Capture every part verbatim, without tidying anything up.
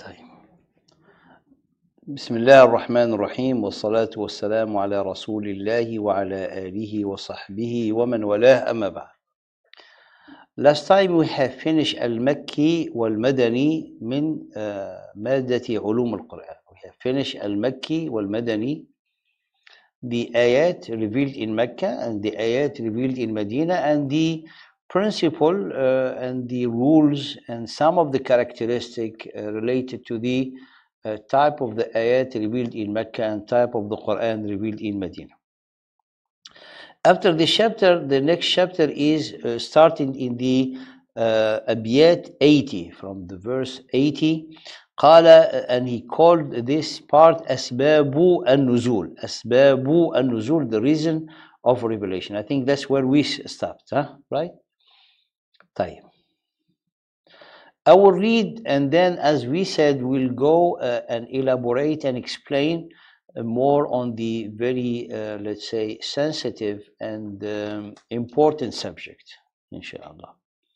طيب. بسم الله الرحمن الرحيم والصلاة والسلام على رسول الله وعلى آله وصحبه ومن والاه أما بعد. Last time we have finished المكي والمدني من uh, مادة علوم القرآن. We have finished المكي والمدني, the ayat revealed in Mecca and the ayat revealed in Medina, and the principle uh, and the rules and some of the characteristics uh, related to the uh, type of the ayat revealed in Mecca and type of the Quran revealed in Medina. After this chapter, the next chapter is uh, starting in the uh, Abiyat eighty, from the verse eighty. قال, and he called this part Asbabu an-Nuzul. Asbabu an-Nuzul, the reason of revelation. I think that's where we stopped, huh? Right? طيب. I will read, and then, as we said, we'll go uh, and elaborate and explain uh, more on the very, uh, let's say, sensitive and um, important subject, inshallah.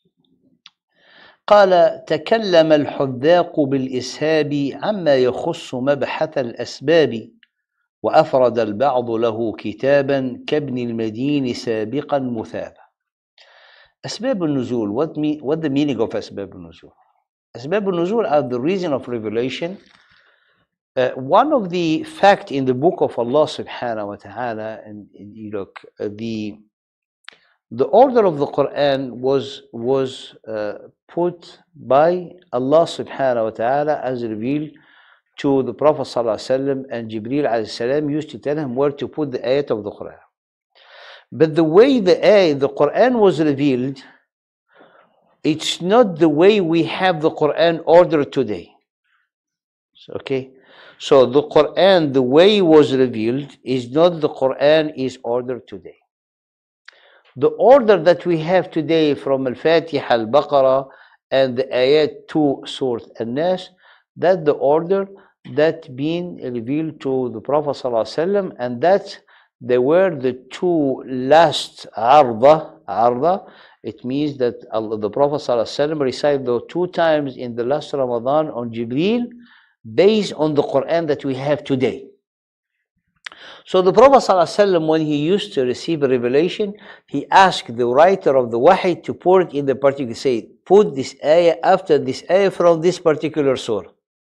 قال تكلم الحذاق بالإسهاب عما يخص مبحث الأسباب وأفرد البعض له كتابا كابن المدين سابقا مثابا. أسباب النزول, what, me, what the meaning of أسباب النزول? أسباب النزول are the reason of revelation. Uh, one of the fact in the book of Allah subhanahu wa ta'ala, and, and you look, uh, the the order of the Quran was was uh, put by Allah subhanahu wa ta'ala as revealed to the Prophet sallallahu alaihi wasallam, and Jibreel alayhi salam used to tell him where to put the ayat of the Quran. But the way the ayat, the Quran was revealed, it's not the way we have the Quran ordered today. So, okay, so the Quran, the way it was revealed, is not the Quran is ordered today. The order that we have today from Al-Fatiha, Al-Baqarah, and the ayat to Surah An-Nas, that's the order that been revealed to the Prophet ﷺ, and that they were the two last arda. Arda, it means that Allah, the Prophet ﷺ recited those two times in the last Ramadan on Jibreel, based on the Quran that we have today. So the Prophet ﷺ, when he used to receive a revelation, he asked the writer of the Wahy to put it in the particular, say, put this ayah after this ayah from this particular surah.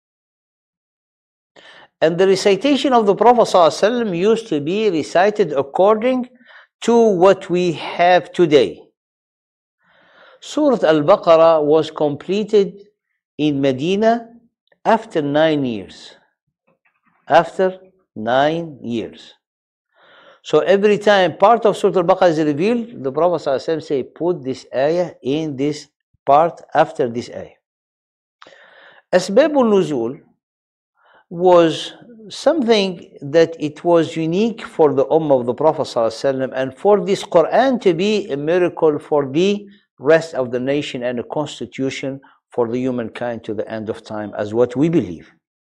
And the recitation of the Prophet ﷺ used to be recited according to what we have today. Surah Al-Baqarah was completed in Medina after nine years. After nine years. So every time part of Surah Al-Baqarah is revealed, the Prophet ﷺ say, put this ayah in this part after this ayah. Asbab al-Nuzul was something that it was unique for the Ummah of the Prophet ﷺ, and for this Quran to be a miracle for the rest of the nation and a constitution for the humankind to the end of time, as what we believe.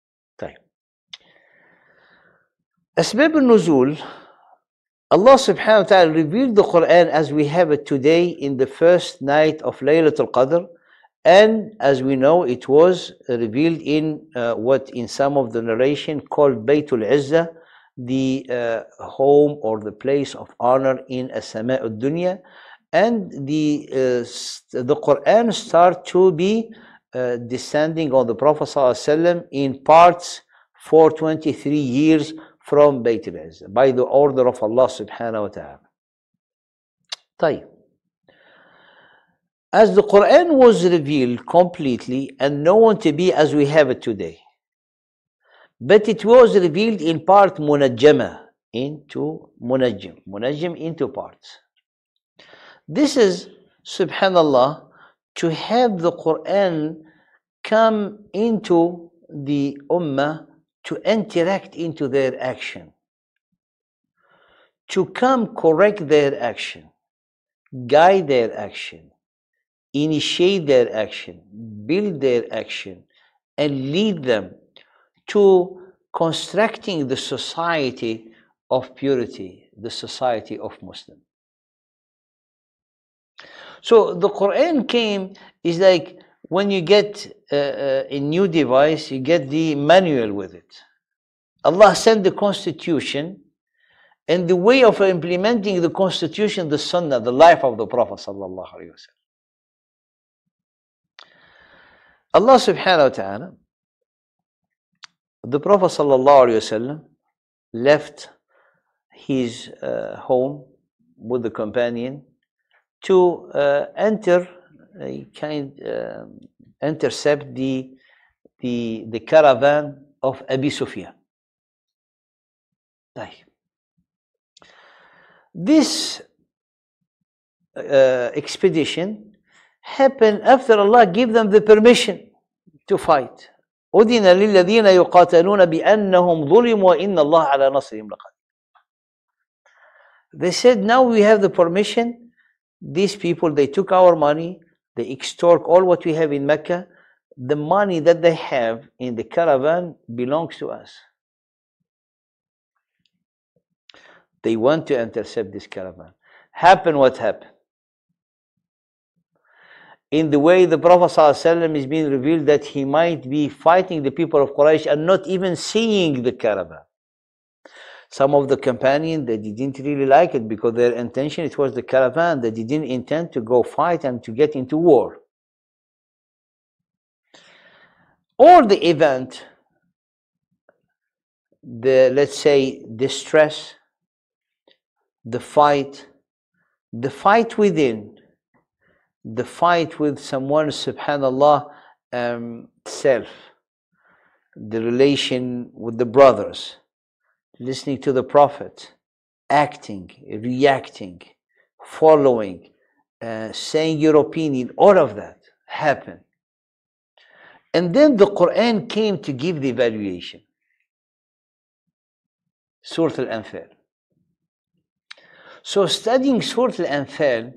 Asbab al-Nuzul, Allah subhanahu wa ta'ala revealed the Quran as we have it today in the first night of Laylatul Qadr, and as we know, it was revealed in uh, what in some of the narration called Baytul Izzah, the uh, home or the place of honor in As-Sama' ad-Dunya, and the uh, the Quran start to be uh, descending on the Prophet sallallahu alaihi wasallam in parts for twenty-three years from Bayt al-Izzah, by the order of Allah subhanahu wa ta'ala. طيب. As the Quran was revealed completely and known to be as we have it today, but it was revealed in part munajjama, into munajjam, munajjam into parts. This is, subhanallah, to have the Quran come into the ummah to interact into their action, to come correct their action, guide their action, initiate their action, build their action, and lead them to constructing the society of purity, the society of Muslim. So the Quran came, is like when you get uh, uh, a new device, you get the manual with it. Allah sent the constitution, and the way of implementing the constitution, the sunnah, the life of the Prophet sallallahu alaihi wasallam. Allah subhanahu wa ta'ala, the Prophet sallallahu alaihi wasallam left his uh, home with the companion to uh, enter a kind uh, intercept the the the caravan of Abi Sufyan. This uh, expedition happened after Allah gave them the permission to fight. أذن للذين يقاتلون بأنهم ظلموا وإن الله على نصرهم لقدير. They said, now we have the permission. These people, they took our money, they extort all what we have in Mecca. The money that they have in the caravan belongs to us. They want to intercept this caravan. Happen what happened. In the way the Prophet ﷺ is being revealed that he might be fighting the people of Quraysh and not even seeing the caravan. Some of the companions, they didn't really like it because their intention, it was the caravan. They didn't intend to go fight and to get into war. Or the event, the, let's say, distress, the fight, the fight within, the fight with someone, subhanallah, um, self, the relation with the brothers, listening to the Prophet, acting, reacting, following, uh, saying your opinion, all of that happened. And then the Quran came to give the evaluation. Surah Al-Anfal. So studying Surah Al-Anfal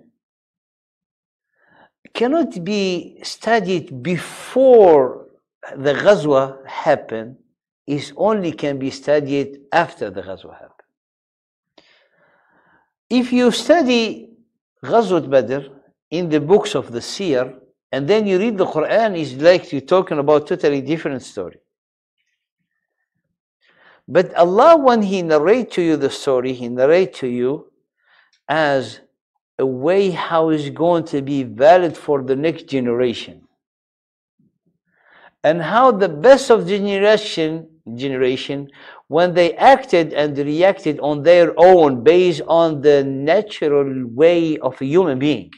cannot be studied before the Ghazwa happened. It only can be studied after the Ghazwa happened. If you study Ghazwat Badr in the books of the Seer, and then you read the Quran, it's like you're talking about totally different story. But Allah, when He narrates to you the story, He narrates to you as a way how it's going to be valid for the next generation. And how the best of generation, generation, when they acted and reacted on their own based on the natural way of a human being.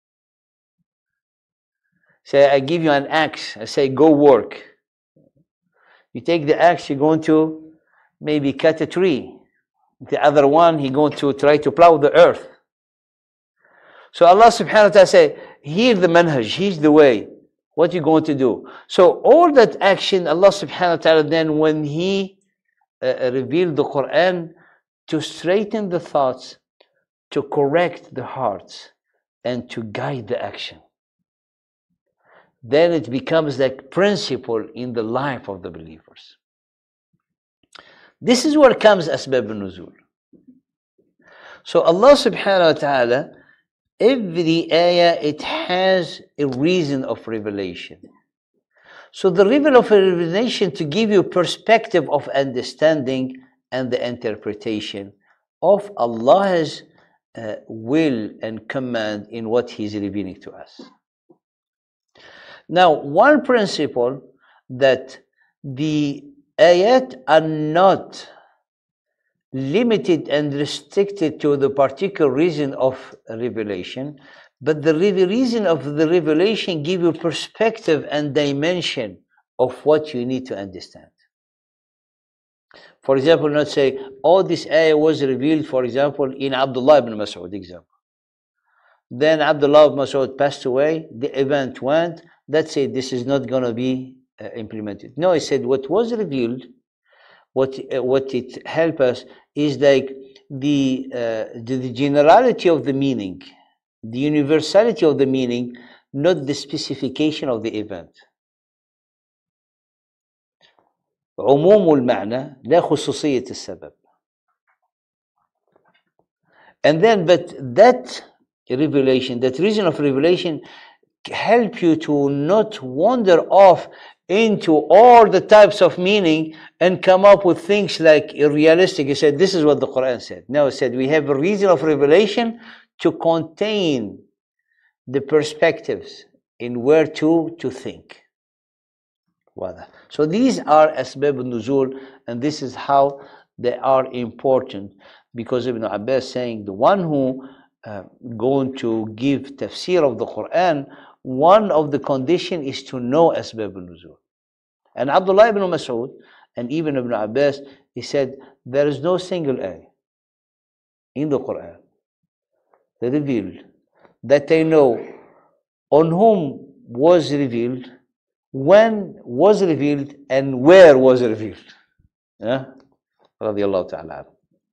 Say, I give you an axe, I say, go work. You take the axe, you're going to maybe cut a tree. The other one, he's going to try to plow the earth. So Allah subhanahu wa ta'ala say, here's the manhaj, here's the way. What you going to do? So all that action, Allah subhanahu wa ta'ala then, when He uh, revealed the Quran, to straighten the thoughts, to correct the hearts, and to guide the action. Then it becomes like principle in the life of the believers. This is where comes Asbab al-Nuzul. So Allah subhanahu wa ta'ala, every ayah, it has a reason of revelation. So the reason of revelation to give you perspective of understanding and the interpretation of Allah's uh, will and command in what He's revealing to us. Now, one principle that the ayat are not limited and restricted to the particular reason of revelation, but the reason of the revelation give you perspective and dimension of what you need to understand. For example, not say, oh, this ayah was revealed, for example, in Abdullah ibn Mas'ud example. Then Abdullah ibn Mas'ud passed away, the event went, that's it, this is not going to be uh, implemented. No, he said what was revealed, what uh, what it helped us is like the, uh, the the generality of the meaning, the universality of the meaning, not the specification of the event. عموم المعنى لا خصوصية السبب. And then, but that revelation, that reason of revelation, help you to not wander off into all the types of meaning and come up with things like irrealistic. He said, this is what the Quran said. No, it said we have a reason of revelation to contain the perspectives in where to to think. So these are asbab al-nuzul, and this is how they are important, because Ibn Abbas saying the one who uh, going to give tafsir of the Quran, one of the condition is to know asbab al-nuzul. And Abdullah ibn Mas'ud and even Ibn Abbas, he said there is no single ayah in the Quran revealed that they know on whom was revealed, when was revealed, and where was revealed. yeah? رضي الله تعالى عنه.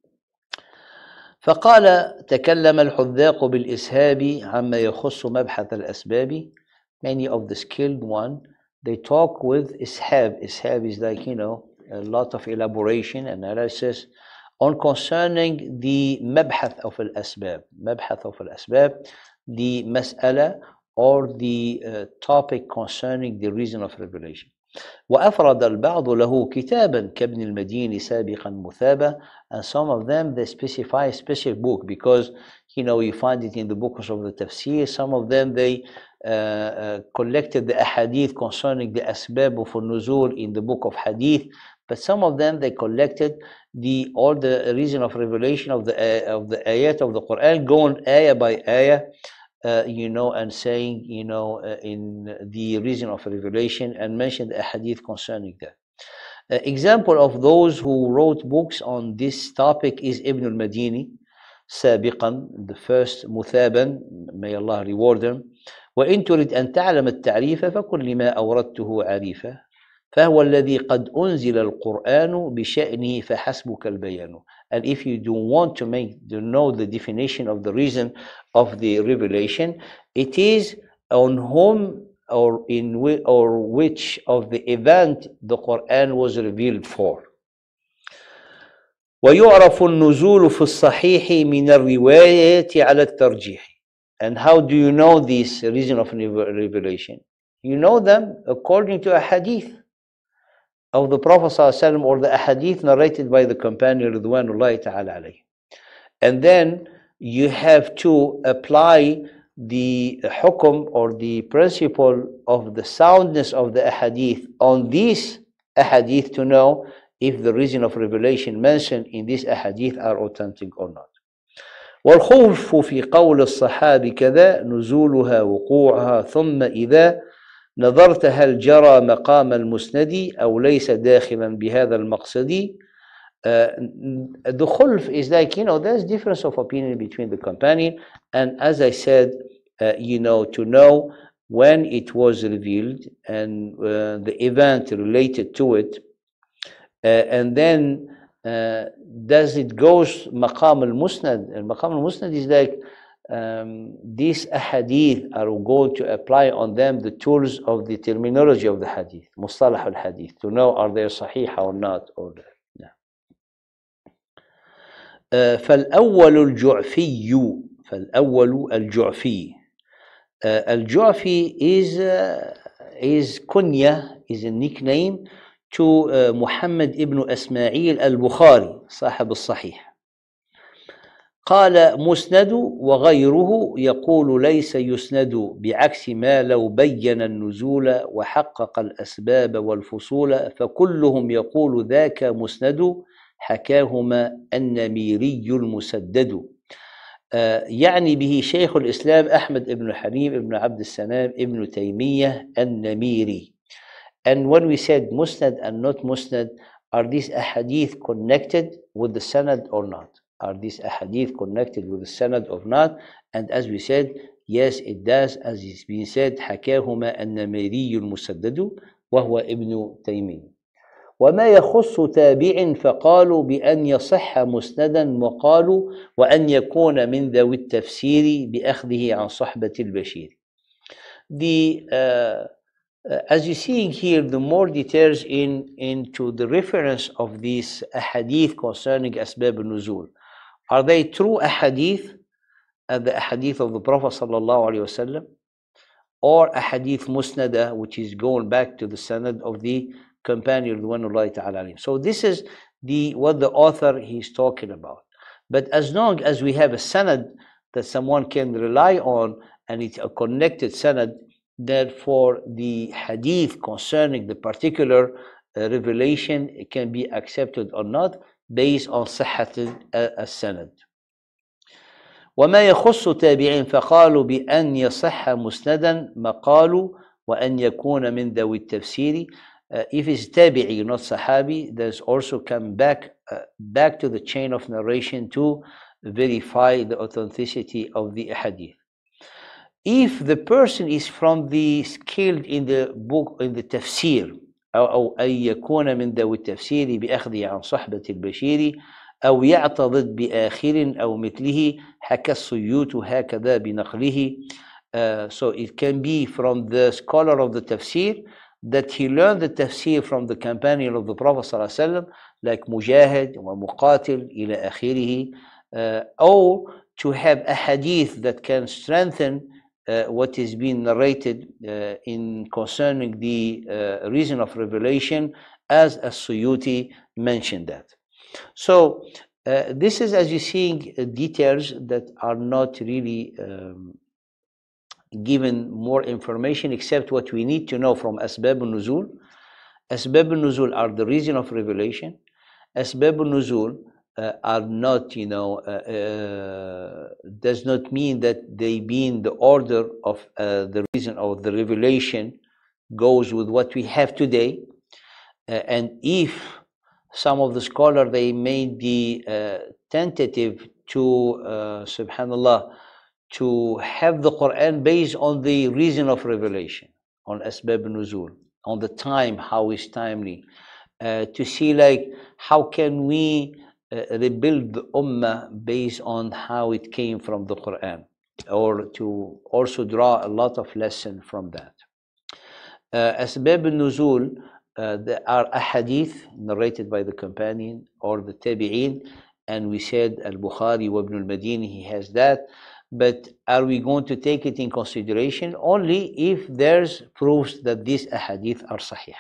فقال تكلم الحذاق بالإسهاب عما يخص مبحث الأسباب. Many of the skilled one, they talk with ishab. Ishab is like, you know, a lot of elaboration and analysis on concerning the mabhath of al-asbab. Mabhath of al-asbab, the mas'ala or the uh, topic concerning the reason of revelation. وأفرد البعض له كتابا كابن المدين سابقا مثابا. And some of them they specify a specific book, because you know you find it in the books of the tafsir. Some of them they uh, uh, collected the ahadith concerning the asbab of nuzul in the book of hadith, but some of them they collected the all the reason of revelation of the uh, of the ayat of the Quran, going ayah by ayah. Uh, you know, and saying, you know, uh, in the reason of revelation, and mentioned a hadith concerning that. Uh, example of those who wrote books on this topic is Ibn al-Madini, سابقا, the first, مثابا, may Allah reward him. وإن تريد أن تعلم التعريف فكل لما أوردته عريفا فهو الذي قد أنزل القرآن بشأنه فحسبك البيان. And if you do want to make to know the definition of the reason of the revelation, it is on whom or in which or which of the event the Quran was revealed for. ويعرف النزول في الصحيح من الرواية على الترجيح. And how do you know this reason of revelation? You know them according to a hadith of the Prophet ﷺ or the ahadith narrated by the companion Ridwanullahi ta'ala alayhi. And then you have to apply the hukum or the principle of the soundness of the ahadith on these ahadith to know if the reason of revelation mentioned in these ahadith are authentic or not. والخوف في قول الصحابي كذا نزولها وقوعها ثم إذا نظرت هل جرى مقام المسند أو ليس داخلا بهذا المقصد. Uh, the khulf is like, you know, there's difference of opinion between the companion, and as I said, uh, you know, to know when it was revealed and uh, the event related to it, uh, and then uh, does it goes maqam al-musnad? And maqam al-musnad is like um, these ahadith are going to apply on them the tools of the terminology of the hadith, mustalah al-hadith, to know are they sahih or not, or no. uh, فالأول الجعفي فالأول الجعفي uh, الجعفي is uh, is kunya, is a nickname to uh, Muhammad ibn Ismail al-Bukhari صاحب الصحيح. قال مسند وغيره يقول ليس يسند بعكس ما لو بين النزول وحقق الأسباب والفصول فكلهم يقول ذاك مسند حكاهما النميري المسدد. آه يعني به شيخ الإسلام أحمد ibn حليم ibn عبد السلام ibn تيمية النميري. And when we said musnad and not musnad, are these ahadith connected with the sanad or not? Are these ahadith connected with the sanad or not? And as we said, yes, it does, as it's been said, حكاهما النميري المسدد وهو ابن تيمية. وما يخص تابع فقالوا بأن يصح مسندا وقالوا وأن يكون من ذوي التفسير بأخذه عن صحبة البشير. The uh, Uh, as you see here, the more details in into the reference of these ahadith concerning asbab al-nuzul. Are they true ahadith, uh, the ahadith of the Prophet sallallahu alaihi wasallam, or a hadith musnada, which is going back to the sanad of the companion, Ridwanullahi ta'ala alayhim. So this is the what the author he's talking about. But as long as we have a sanad that someone can rely on, and it's a connected sanad, therefore the hadith concerning the particular uh, revelation, it can be accepted or not based on صحة السند. وما يخص تابعين فقالوا بأن يصح مسندا مقال وأن يكون من ذوي التفسير. Uh, if it's tabi'i, not sahabi, there's also come back uh, back to the chain of narration to verify the authenticity of the hadith. If the person is from the skilled in the book, in the tafsir, أو, أو أن يكون من ذوي التفسير بأخذه عن صحبة البشير أو يعتضد بآخر أو مثله حكى السيوط هكذا بنقله. Uh, so it can be from the scholar of the tafsir that he learned the tafsir from the companion of the Prophet صلى الله عليه وسلم, like Mujahid wa Muqatil إلى آخره, uh, or to have a hadith that can strengthen uh, what is being narrated uh, in concerning the uh, reason of revelation, as As-Suyuti mentioned that. So uh, this is, as you're seeing, uh, details that are not really um, given more information except what we need to know from Asbab al-Nuzul. Asbab al-Nuzul are the reason of revelation. Asbab al-Nuzul uh, are not, you know, uh, uh, does not mean that they be in the order of uh, the reason of the revelation goes with what we have today. Uh, and if some of the scholars, they made the uh, tentative to, uh, subhanallah, to have the Quran based on the reason of revelation, on Asbab al-Nuzul, on the time, how is timely, uh, to see like how can we uh, rebuild the Ummah based on how it came from the Quran, or to also draw a lot of lesson from that. Uh, Asbab al-Nuzul, uh, there are ahadith narrated by the companion or the tabi'een, and we said Al-Bukhari wa Ibn al-Madini, he has that. But are we going to take it in consideration only if there's proofs that these ahadith are sahih?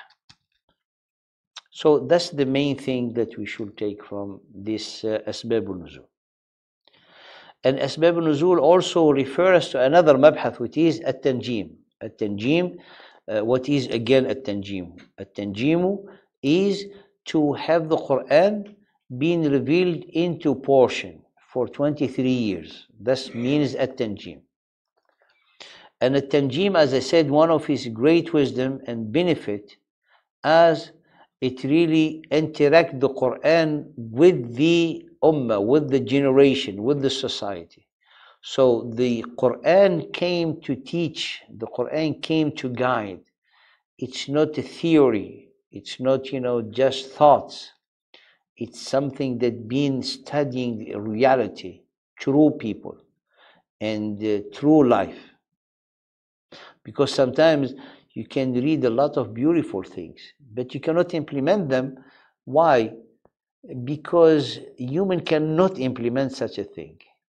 So that's the main thing that we should take from this uh, Asbab al-Nuzul. And Asbab al-Nuzul also refers to another mabhath, which is at-Tanjim. At-Tanjim, uh, what is again at-Tanjim? At-Tanjimu is to have the Quran being revealed into portion for twenty-three years. This means at-Tanjim. And at-Tanjim, as I said, one of his great wisdom and benefit, as it really interact the Quran with the ummah, with the generation, with the society. So the Quran came to teach, the Quran came to guide. It's not a theory, it's not, you know, just thoughts. It's something that been studying reality, true people, and uh, true life. Because sometimes you can read a lot of beautiful things, but you cannot implement them. Why? Because human cannot implement such a thing.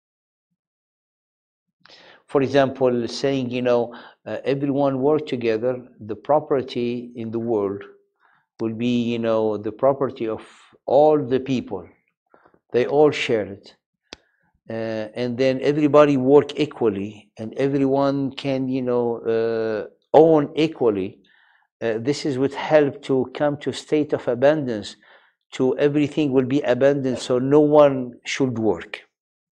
For example, saying, you know, uh, everyone work together, the property in the world will be, you know, the property of all the people. They all share it. Uh, and then everybody work equally, and everyone can, you know, uh, own equally. Uh, this is would help to come to a state of abundance, to everything will be abundant, so no one should work.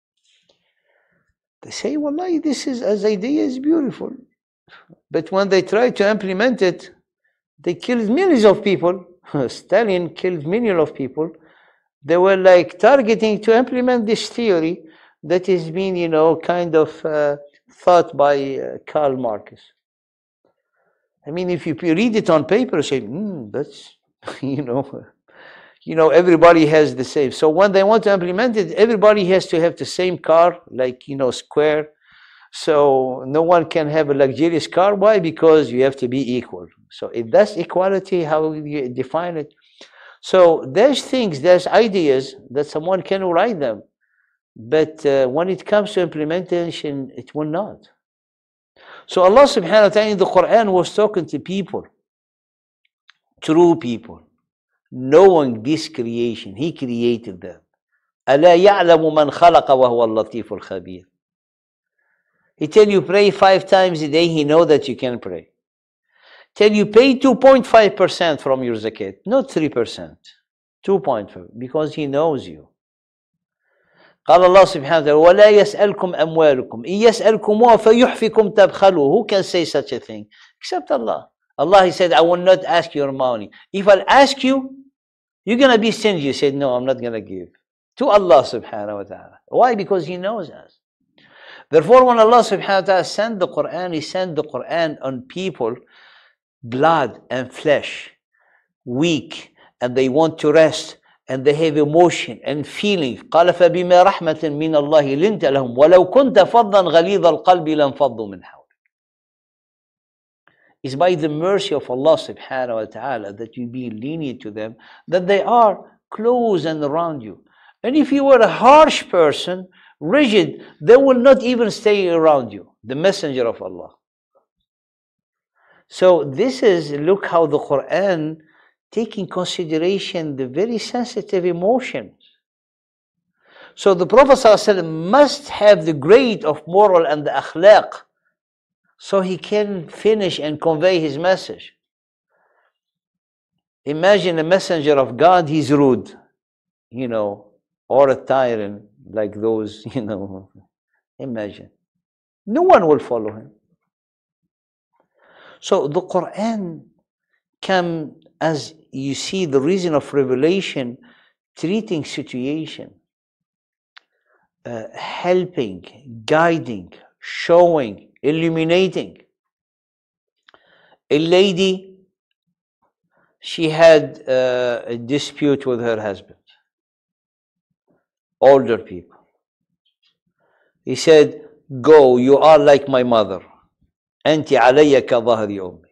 They say, wallahi, this is, as idea is beautiful. But when they try to implement it, they killed millions of people. Stalin killed millions of people. They were like targeting to implement this theory that is being, you know, kind of uh, thought by uh, Karl Marx. I mean, if you read it on paper, you say, hmm, that's, you know, you know, everybody has the same. So when they want to implement it, everybody has to have the same car, like, you know, square. So no one can have a luxurious car. Why? Because you have to be equal. So if that's equality, how you define it? So there's things, there's ideas that someone can write them. But uh, when it comes to implementation, it will not. So Allah subhanahu wa ta'ala in the Quran was talking to people, true people, knowing this creation. He created them. أَلَا يَعْلَمُ مَنْ خَلَقَ وَهُوَ اللَّطِيفُ الْخَبِيرُ. He tell you pray five times a day, he know that you can pray. Tell you pay two point five percent from your zakat, not three percent. two point five, because he knows you. قال الله سبحانه وتعالى ولا يسألكم أموالكم إن يسألكموها فيحفكم تبخلوا. Who can say such a thing except Allah? Allah, he said, I will not ask your money. If I ask you, you're going to be stingy. You said, no, I'm not going to give. To Allah subhanahu wa ta'ala. Why? Because he knows us. Therefore, when Allah subhanahu wa ta'ala sent the Quran, he sent the Quran on people, blood and flesh, weak, and they want to rest, and they have emotion and feeling. قال فبما رحمة من الله لنت لهم ولو كنت فظا غليظ القلب لانفضوا من حولك. It's by the mercy of Allah subhanahu wa ta'ala that you be lenient to them, that they are close and around you. And if you were a harsh person, rigid, they will not even stay around you, the messenger of Allah. So this is, look how the Quran take in consideration the very sensitive emotions. So the Prophet ﷺ must have the grade of moral and the akhlaq, so he can finish and convey his message. Imagine a messenger of God, he's rude, you know, or a tyrant like those, you know. Imagine. No one will follow him. So the Quran can, as you see, the reason of revelation, treating situation, uh, helping, guiding, showing, illuminating. A lady, she had uh, a dispute with her husband, older people. He said, go, you are like my mother. أنت علي كظهر أمي.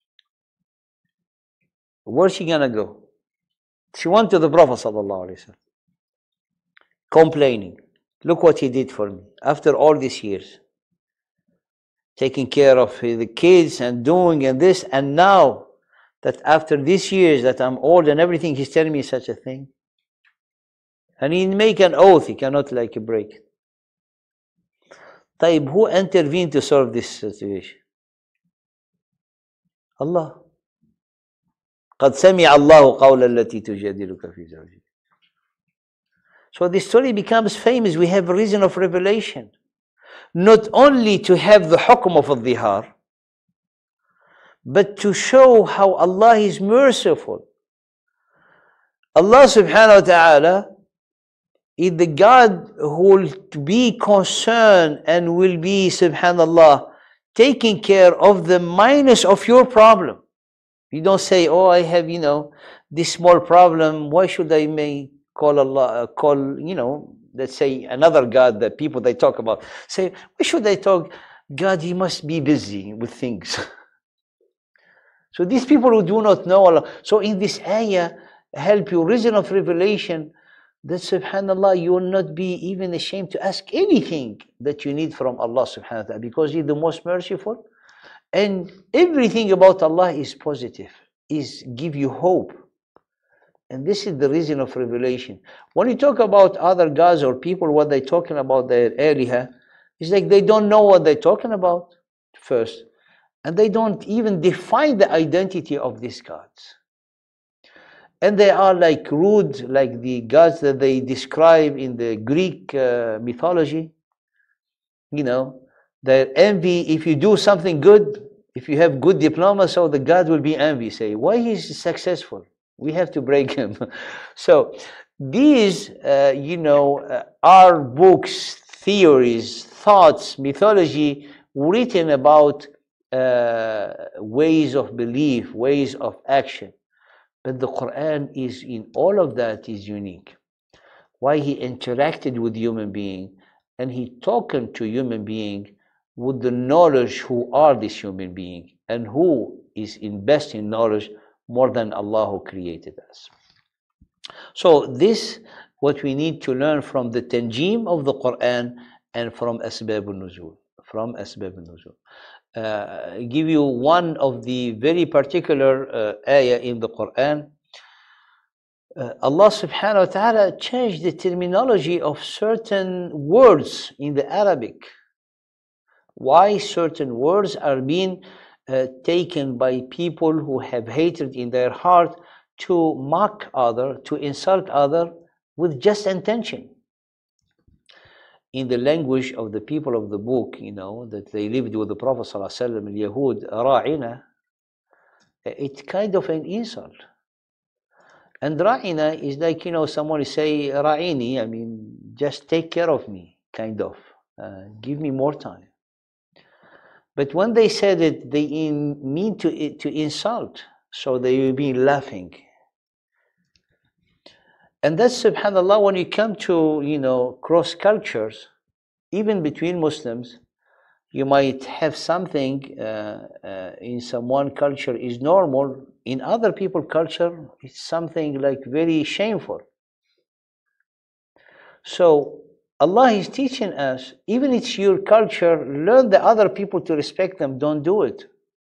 Where's she gonna go? She went to the Prophet sallallahu alaihi wasallam, complaining. Look what he did for me after all these years, taking care of the kids and doing and this, and now that after these years that I'm old and everything, he's telling me such a thing. And he make an oath, he cannot like break it. طيب, who intervened to solve this situation? Allah. قد سمع الله قول التي تجادلك في زوجها. So this story becomes famous. We have a reason of revelation. Not only to have the hukm of al-dhihar, but to show how Allah is merciful. Allah subhanahu wa ta'ala is the God who will be concerned and will be, subhanallah, taking care of the minus of your problem. You don't say, oh, I have, you know, this small problem. Why should I may call Allah, call, you know, let's say another God that people they talk about. Say, why should I talk? God, he must be busy with things. So these people who do not know Allah. So in this ayah, help you, reason of revelation, that subhanallah, you will not be even ashamed to ask anything that you need from Allah subhanahu wa ta'ala, because He's the most merciful. And everything about Allah is positive, is give you hope. And this is the reason of revelation. When you talk about other gods or people, what they're talking about, their aliha, it's like they don't know what they're talking about first. And they don't even define the identity of these gods. And they are like rude, like the gods that they describe in the Greek uh, mythology. You know, their envy, if you do something good, if you have good diploma, so the God will be envy. Say, why he's successful? We have to break him. So these, uh, you know, uh, are books, theories, thoughts, mythology written about uh, ways of belief, ways of action. But the Quran is, in all of that, is unique. Why he interacted with human being and he talking to human being with the knowledge who are this human being and who is in best in knowledge more than Allah who created us. So this, what we need to learn from the tanjim of the Quran and from Asbab al-Nuzul, from Asbab al-Nuzul. uh, give you one of the very particular uh, ayah in the Quran. Uh, Allah subhanahu wa ta'ala changed the terminology of certain words in the Arabic. Why certain words are being uh, taken by people who have hatred in their heart to mock other, to insult other with just intention. In the language of the people of the book, you know, that they lived with the Prophet sallallahu alaihi wasallam, al-Yahud, ra'ina, it's kind of an insult. And ra'ina is like, you know, someone say, ra'ini, I mean, just take care of me, kind of. Uh, give me more time. But when they said it, they in, mean to, to insult. So they will be laughing. And that's, subhanAllah, when you come to, you know, cross cultures, even between Muslims, you might have something uh, uh, in some one culture is normal. In other people's culture, it's something like very shameful. So Allah is teaching us, even it's your culture, learn the other people to respect them, don't do it.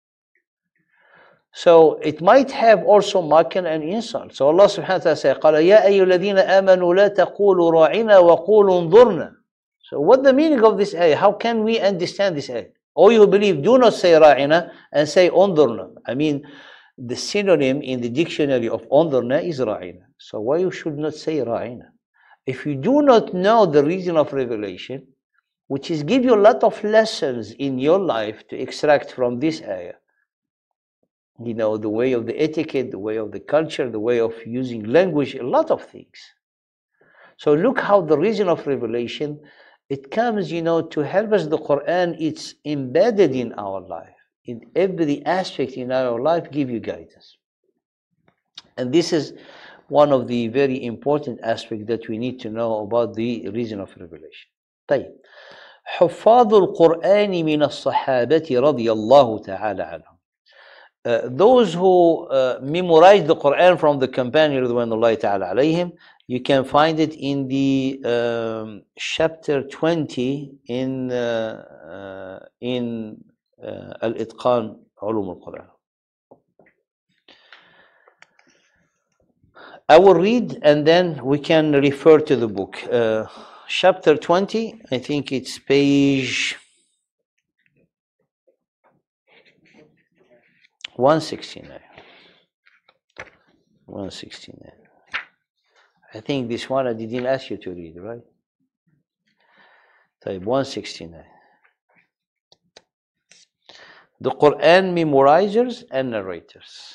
So it might have also mocking and insult. So Allah subhanahu wa ta'ala says, قَالَ يَا أَيُّ الَّذِينَ آمَنُوا لَا تَقُولُوا رَاعِنَا وَقُولُوا انظُرْنَا. So what the meaning of this ayah? How can we understand this ayah? All you believe, do not say ra'ina and say انظرنا. I mean, the synonym in the dictionary of انظرنا is ra'ina. So why you should not say ra'ina? If you do not know the reason of revelation, which is give you a lot of lessons in your life to extract from this ayah, you know, the way of the etiquette, the way of the culture, the way of using language, a lot of things. So look how the reason of revelation, it comes, you know, to help us. The Quran, it's embedded in our life. In every aspect in our life, give you guidance. And this is one of the very important aspects that we need to know about the reason of revelation. طيب. حفاظ القرآن من الصحابة رضي الله تعالى عنهم. Uh, those who uh, memorize the Quran from the companions رضوان ta'ala alayhim, you can find it in the um, chapter twenty in uh, uh, in uh, Al-Itqan علوم القرآن. I will read and then we can refer to the book. Uh, chapter twenty, I think it's page one sixty-nine. one sixty-nine. I think this one I didn't ask you to read, right? Type one sixty-nine. The Quran memorizers and narrators.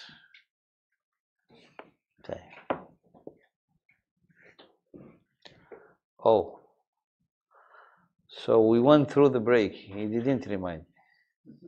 Type. Oh. So we went through the break. He didn't remind me.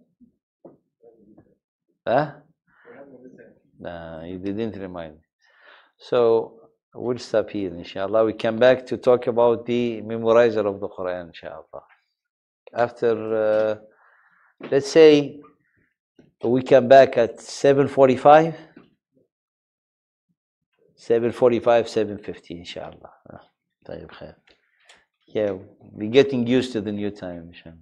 Huh? No, he didn't remind me. So we'll stop here, inshallah. We come back to talk about the memorizer of the Quran, inshallah. After, uh, let's say, we come back at seven forty-five. seven forty-five, seven fifty, inshallah. Yeah, we're getting used to the new time, inshallah.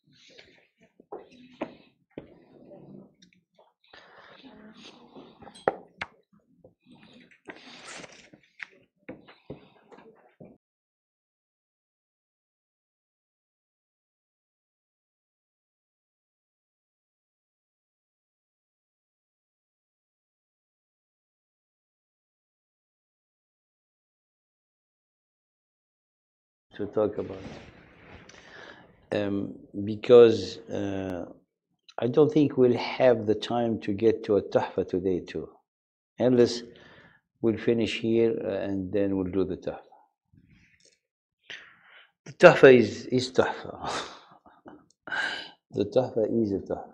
To talk about um, because uh, I don't think we'll have the time to get to a tuhfa today too, unless we'll finish here uh, and then we'll do the tuhfa. The tuhfa is is tuhfa. The tuhfa is a tuhfa.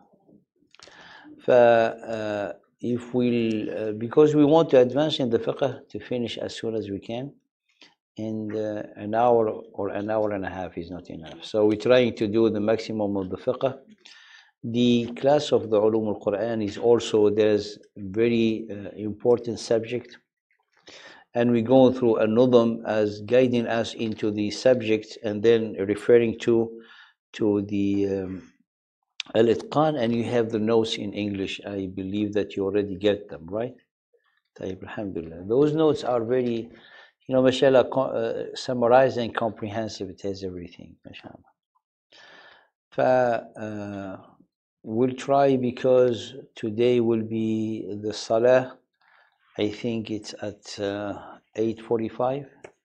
Uh, if we'll, uh, because we want to advance in the fiqh to finish as soon as we can. And uh, an hour or an hour and a half is not enough. So we're trying to do the maximum of the fiqh. The class of the Ulum al-Quran is also, there's very uh, important subject. And we're going through a nudam as guiding us into the subject and then referring to, to the um, Al-Itqan, and you have the notes in English. I believe that you already get them, right? طيب, alhamdulillah. Those notes are very, you know, mashallah, uh, summarized and comprehensive. It has everything, mashallah. Uh, we'll try, because today will be the salah. I think it's at uh, eight forty-five.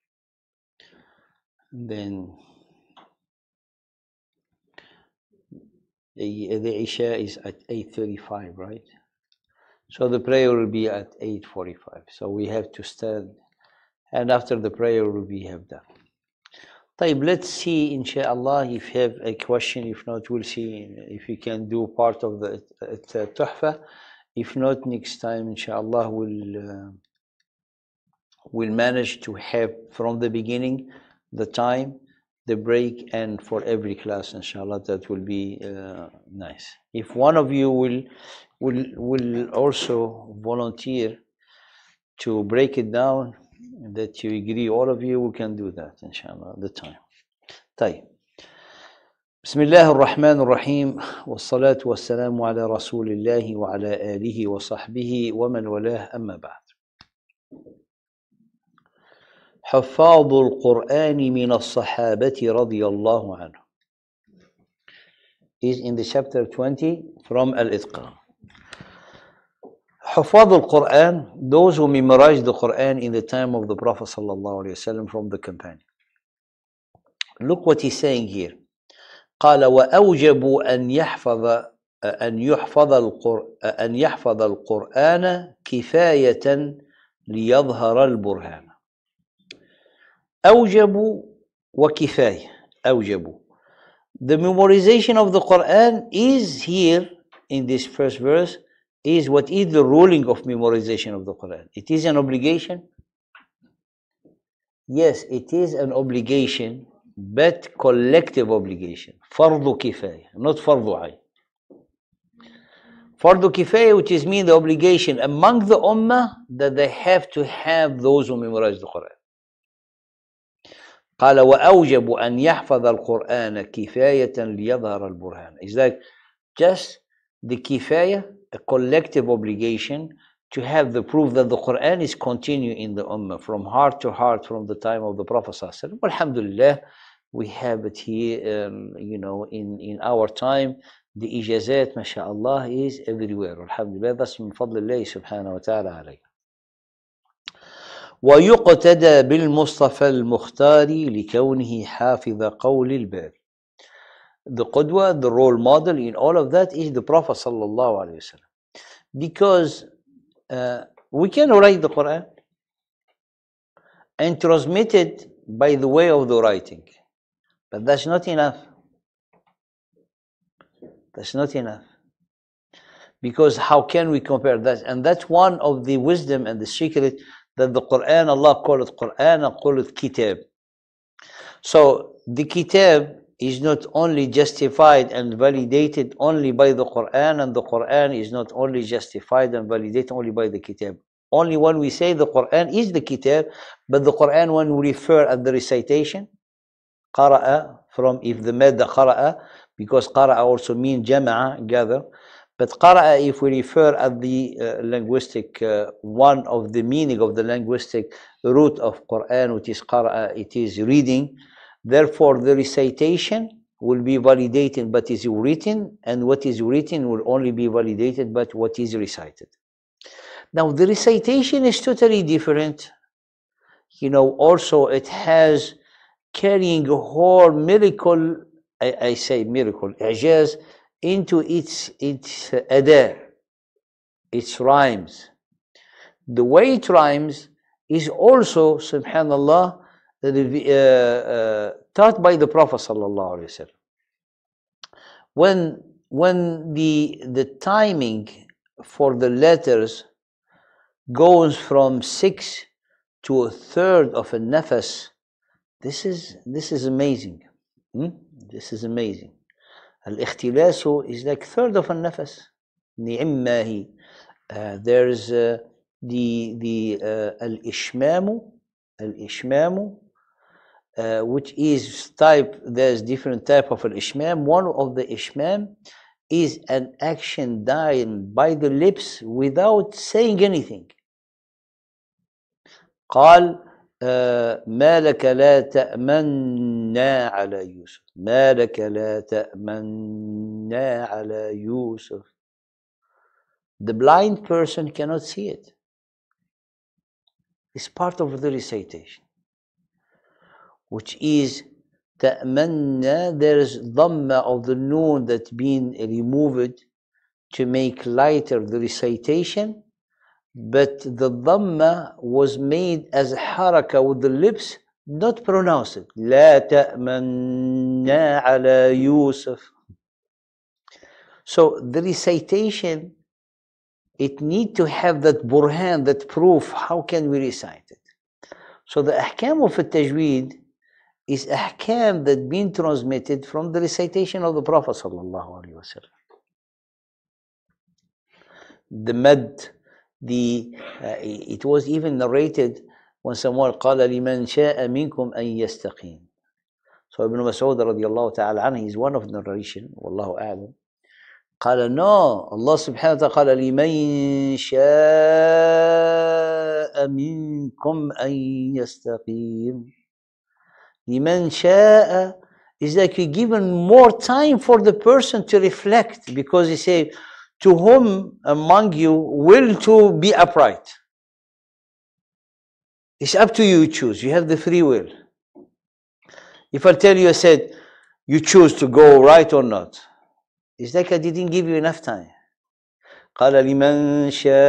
Then the, the Isha is at eight thirty-five, right? So the prayer will be at eight forty-five. So we have to stand, and after the prayer we have done. طيب, let's see, inshallah, if you have a question. If not, we'll see if we can do part of the uh, tuhfa. If not, next time, inshallah, we'll uh, we'll manage to have from the beginning the time, the break, and for every class, inshallah, that will be uh, nice. If one of you will will will also volunteer to break it down, that you agree, all of you, we can do that, inshallah, at the time. طيب. بسم الله الرحمن الرحيم والصلاة والسلام على رسول الله وعلى آله وصحبه ومن والاه أما بعد. حفاظ القرآن من الصحابة رضي الله عنه is in the chapter twenty from Al-Itqan. حفاظ القرآن, those who memorized the Quran in the time of the Prophet sallallahu alaihi wasallam from the companion. Look what he's saying here. قال وأوجب أن يحفظ أن يحفظ القرآن أن يحفظ القرآن كفاية ليظهر البرهان. أوجب وكفاية. أوجب. The memorization of the Quran is here in this first verse is what is the ruling of memorization of the Quran. It is an obligation. Yes, it is an obligation, but collective obligation. Fardu kifaya, not fardu ayn. Fardu kifaya, which is mean the obligation among the ummah that they have to have those who memorize the Quran. قال وأوجب أن يحفظ القرآن كفاية ليظهر البرهان. It's like just the kifaya, a collective obligation to have the proof that the Quran is continuing in the ummah from heart to heart from the time of the Prophet sallallahu alaihi wasallam. Alhamdulillah, we have it here, um, you know, in, in our time. The ijazat, mashallah, is everywhere. Alhamdulillah, that's min fadlillah subhanahu wa ta'ala alayhi. ويقتدى بالمصطفى المختار لكونه حافظ قول الباري. The qudwa, the role model in all of that is the Prophet sallallahu alaihi wasallam, because uh, we can write the Quran and transmit it by the way of the writing, but that's not enough. That's not enough, because how can we compare that? And that's one of the wisdom and the secret that the Quran, Allah called it Quran and called it Kitab. So the Kitab is not only justified and validated only by the Quran, and the Quran is not only justified and validated only by the Kitab. Only when we say the Quran is the Kitab, but the Quran when we refer at the recitation, qara'a, from if the madda qara'a, because qara'a also means jama'a, gather. But qara'a, if we refer at the uh, linguistic, uh, one of the meaning of the linguistic root of Quran, which is qara'a, it is reading. Therefore, the recitation will be validated but is written, and what is written will only be validated but what is recited. Now, the recitation is totally different. You know, also it has carrying a whole miracle, I, I say miracle, ijaz, into its its ada, its rhymes. The way it rhymes is also, subhanallah, uh, uh, taught by the Prophet sallallahu alaihi wasallam. When when the the timing for the letters goes from six to a third of a nafas, this is this is amazing. Hmm? This is amazing. Al-ikhtilasu is like third of a nafas. Ni'immahi. Uh, there's uh, the the uh, al-ishmamu, al-ishmamu, uh, which is type. There's different type of al-ishmam. One of the ishmam is an action done by the lips without saying anything. قال آه ما لك لا تأمنا على يوسف ما لك لا تأمنا على يوسف. The blind person cannot see it. It's part of the recitation, which is تأمنا. There is dhamma of the noon that's been removed to make lighter the recitation, but the dhamma was made as a haraka with the lips, not pronounced. لا تأمنا على يوسف. So the recitation, it need to have that burhan, that proof. How can we recite it? So the ahkam of al-tajweed is ahkam that been transmitted from the recitation of the Prophet sallallahu alaihi wasallam. The mad, the uh, it was even narrated when someone قال لمن شاء منكم أن يستقيم. So Ibn Mas'ud radiallahu ta'ala anhu is one of the narration, wallahu a'lam. قال no, Allah subhanahu wa ta'ala قال لمن شاء منكم أن يستقيم. لمن شاء is like you're given more time for the person to reflect, because he said, to whom among you will to be upright. It's up to you to choose. You have the free will. If I tell you, I said, you choose to go right or not, it's like I didn't give you enough time. قال لمن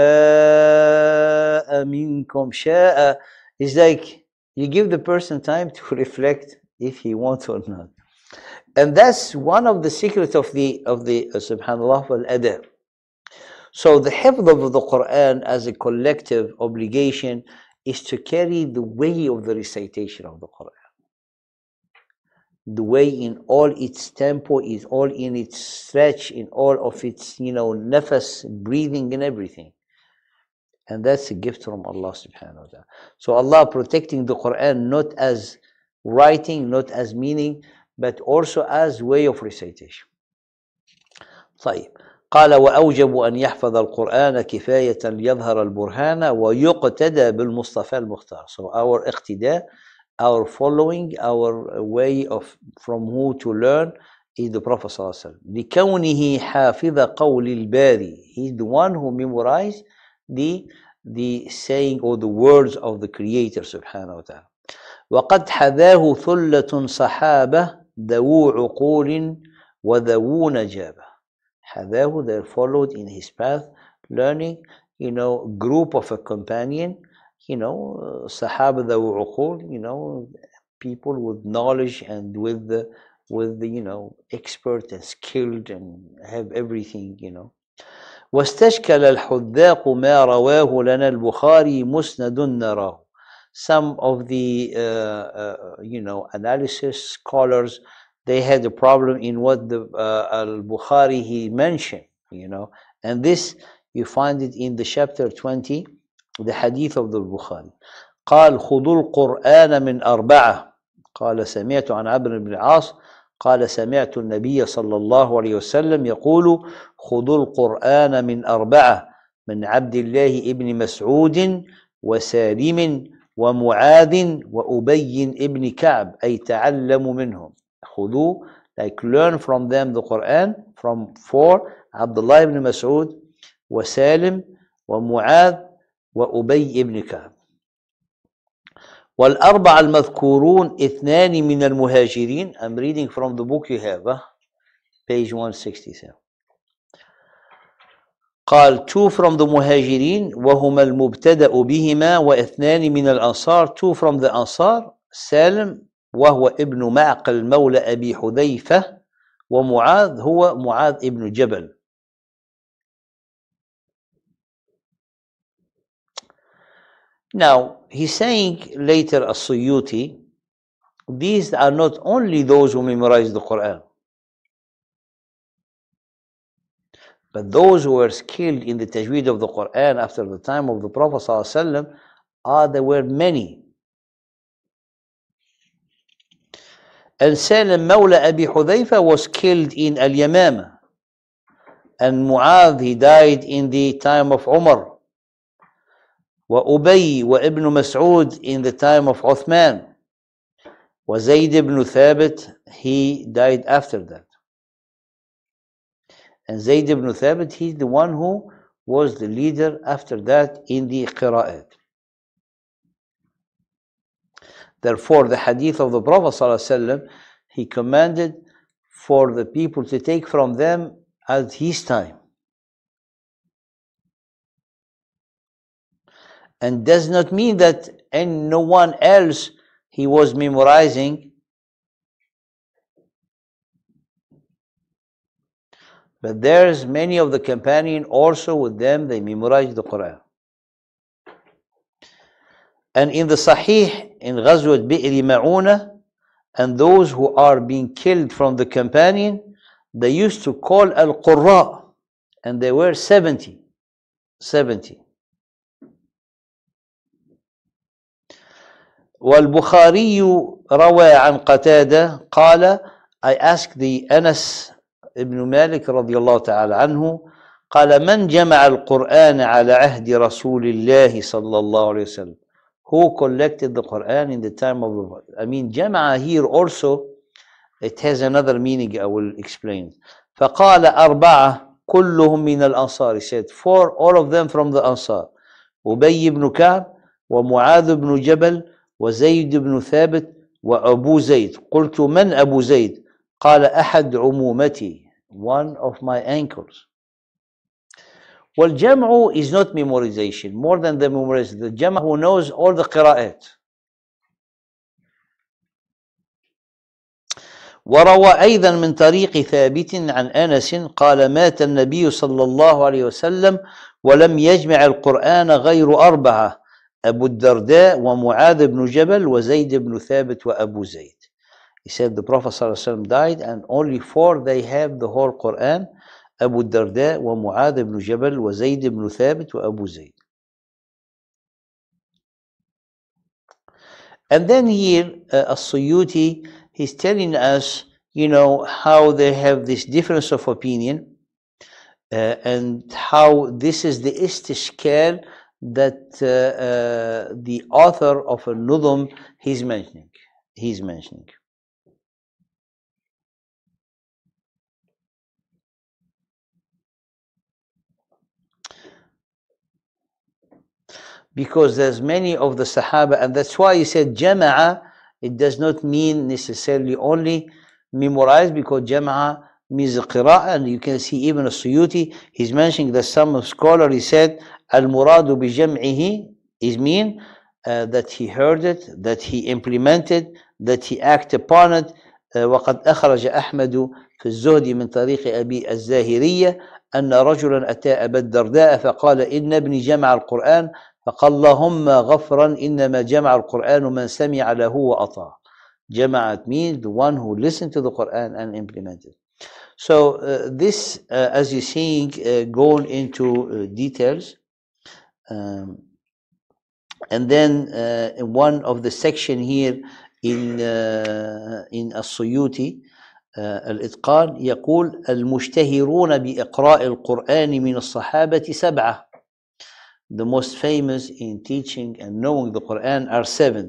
شاء منكم شاء is like you give the person time to reflect if he wants or not. And that's one of the secrets of the of the uh, subhanallah wal adab. So the hifd of the Quran as a collective obligation is to carry the way of the recitation of the Quran. The way in all its tempo, is all in its stretch, in all of its, you know, nafas, breathing and everything. And that's a gift from Allah subhanahu wa ta'ala. So Allah protecting the Quran not as writing, not as meaning, but also as way of recitation. طيب. قال وأوجب أن يحفظ القرآن كفاية ليظهر البرهان ويقتدى بالمصطفى المختار. So our اقتداء, our following, our way of from who to learn is the Prophet صلى الله عليه وسلم. لكونه حافظ قول الباري. He's the one who memorized the the saying or the words of the Creator سبحانه وتعالى. وقد حذاه ثلة صحابة ذو عقول وذو نجابة. حذاه, they followed in his path, learning, you know, group of a companion, you know, Sahaba ذو عقول, you know, people with knowledge and with the, with the, you know, expert and skilled and have everything, you know. واستشكل الحذاق ما رواه لنا البخاري مسند نراه. Some of the, uh, uh, you know, analysis scholars, they had a problem in what the uh, al-Bukhari he mentioned, you know, and this you find it in the chapter twenty, the hadith of the Bukhari. قال خذوا القرآن من أربعة. قال سمعت عن عمرو بن العاص قال سمعت النبي صلى الله عليه وسلم يقول خذوا القرآن من أربعة من عبد الله ابن مسعود وسالم ومعاذ وأبي ابن كعب أي تعلموا منهم. خذوا, like learn from them the Quran, from four, Abdullah ibn Mas'ud وسالم ومعاذ وأبي ابن كعب. والأربعة المذكورون اثنان من المهاجرين. I'm reading from the book you have, huh? page one sixty-seven. قال two from the مهاجرين وهما المبتدأ بهما واثنان من الأنصار. Two from the أنصار سالم وهو ابن معقل مولى أبي حذيفة ومعاذ هو معاذ ابن جبل. Now he's saying later as-Suyuti, these are not only those who memorize the Quran, but those who were skilled in the tajweed of the Quran after the time of the Prophet ﷺ, are there were many. And Salim Mawla Abi Hudhayfa was killed in Al-Yamama. And Mu'adh, he died in the time of Umar. وأبي وابن مسعود in the time of Uthman. وزيد ibn Thabit, he died after that. And Zayd ibn Thabit, he's the one who was the leader after that in the qira'at. Therefore, the hadith of the Prophet ﷺ, he commanded for the people to take from them at his time. And does not mean that and no one else he was memorizing, but there's many of the companion also with them, they memorized the Quran. And in the Sahih, in Ghazwat Bi'r Ma'una, and those who are being killed from the companion, they used to call Al-Qurra, and they were seventy. seventy. والبخاري روى عن قتادة قال, I asked the Anas ibn Malik رضي الله تعالى عنه, قال من جمع القرآن على عهد رسول الله صلى الله عليه وسلم, who collected the Quran in the time of the Prophet. I mean, جمع here also, it has another meaning, I will explain. فقال أربعة كلهم من الأنصار, he said four, all of them from the Ansar. أبي بن كعب ومعاذ بن جبل وزيد بن ثابت وأبو زيد. قلت من أبو زيد؟ قال أحد عمومتي, one of my ankles. Well, jam'u is not memorization, more than the memorization. The jam'u who knows all the qira'at. وروى أيضا من طريق ثابت عن أنس قال مات النبي صلى الله عليه وسلم ولم يجمع القرآن غير أربعة, أبو الدرداء ومعاذ بن جبل وزيد بن ثابت وأبو زيد. He said the Prophet ﷺ died and only four they have the whole Quran, Abu Darda wa Mu'adh ibn Jabal wa Zayd ibn Thabit wa Abu Zayd. And then here uh, As-Suyuti, he's telling us, you know, how they have this difference of opinion uh, and how this is the istishkal that uh, uh, the author of An-Nudum he's mentioning. He's mentioning. Because there's many of the Sahaba, and that's why he said Jama'a, it does not mean necessarily only memorize, because Jama'a means qira'ah, and you can see even a Suyuti, he's mentioning that some scholar, he said, Al-Muradu bi Jam'ihi is mean uh, that he heard it, that he implemented, that he acted upon it. وقد أخرج أحمد في الزهد من طريق أبي الزاهرية أن رجلا أتى أبا الدرداء فقال إن ابني جمع القرآن فقال اللهم غفرا إنما جمع القرآن من سمع له وأطاع. Jama'at means the one who listened to the Quran and implemented. So uh, this, uh, as you're seeing, uh, going into uh, details. Um, and then uh, in one of the section here in uh, in As-Suyuti, uh, Al-Itqan, يقول المشتهرون بإقراء القرآن من الصحابة سبعة. The most famous in teaching and knowing the Quran are seven.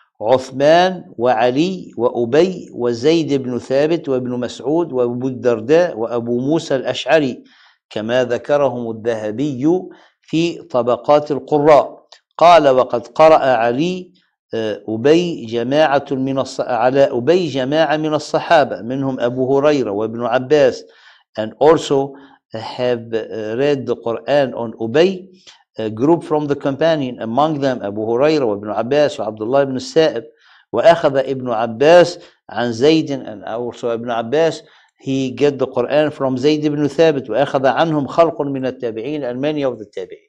عثمان وعلي وأبي وزيد بن ثابت وابن مسعود وأبو الدرداء وأبو موسى الأشعري كما ذكرهم الذهبي في طبقات القراء. قال وقد قرأ علي أبي جماعة من الص... على أبي جماعة من الصحابة منهم أبو هريرة وابن عباس, and also have read the Quran on Ubay, a group from the companion, among them Abu Hurairah وابن عباس وعبد الله ibn Sa'ib. وأخذ ابن عباس عن زيد, and also Ibn Abbas, he get the Quran from Zayd ibn Thabit. وأخذ عنهم خلق من التابعين, and many of the tabi'in.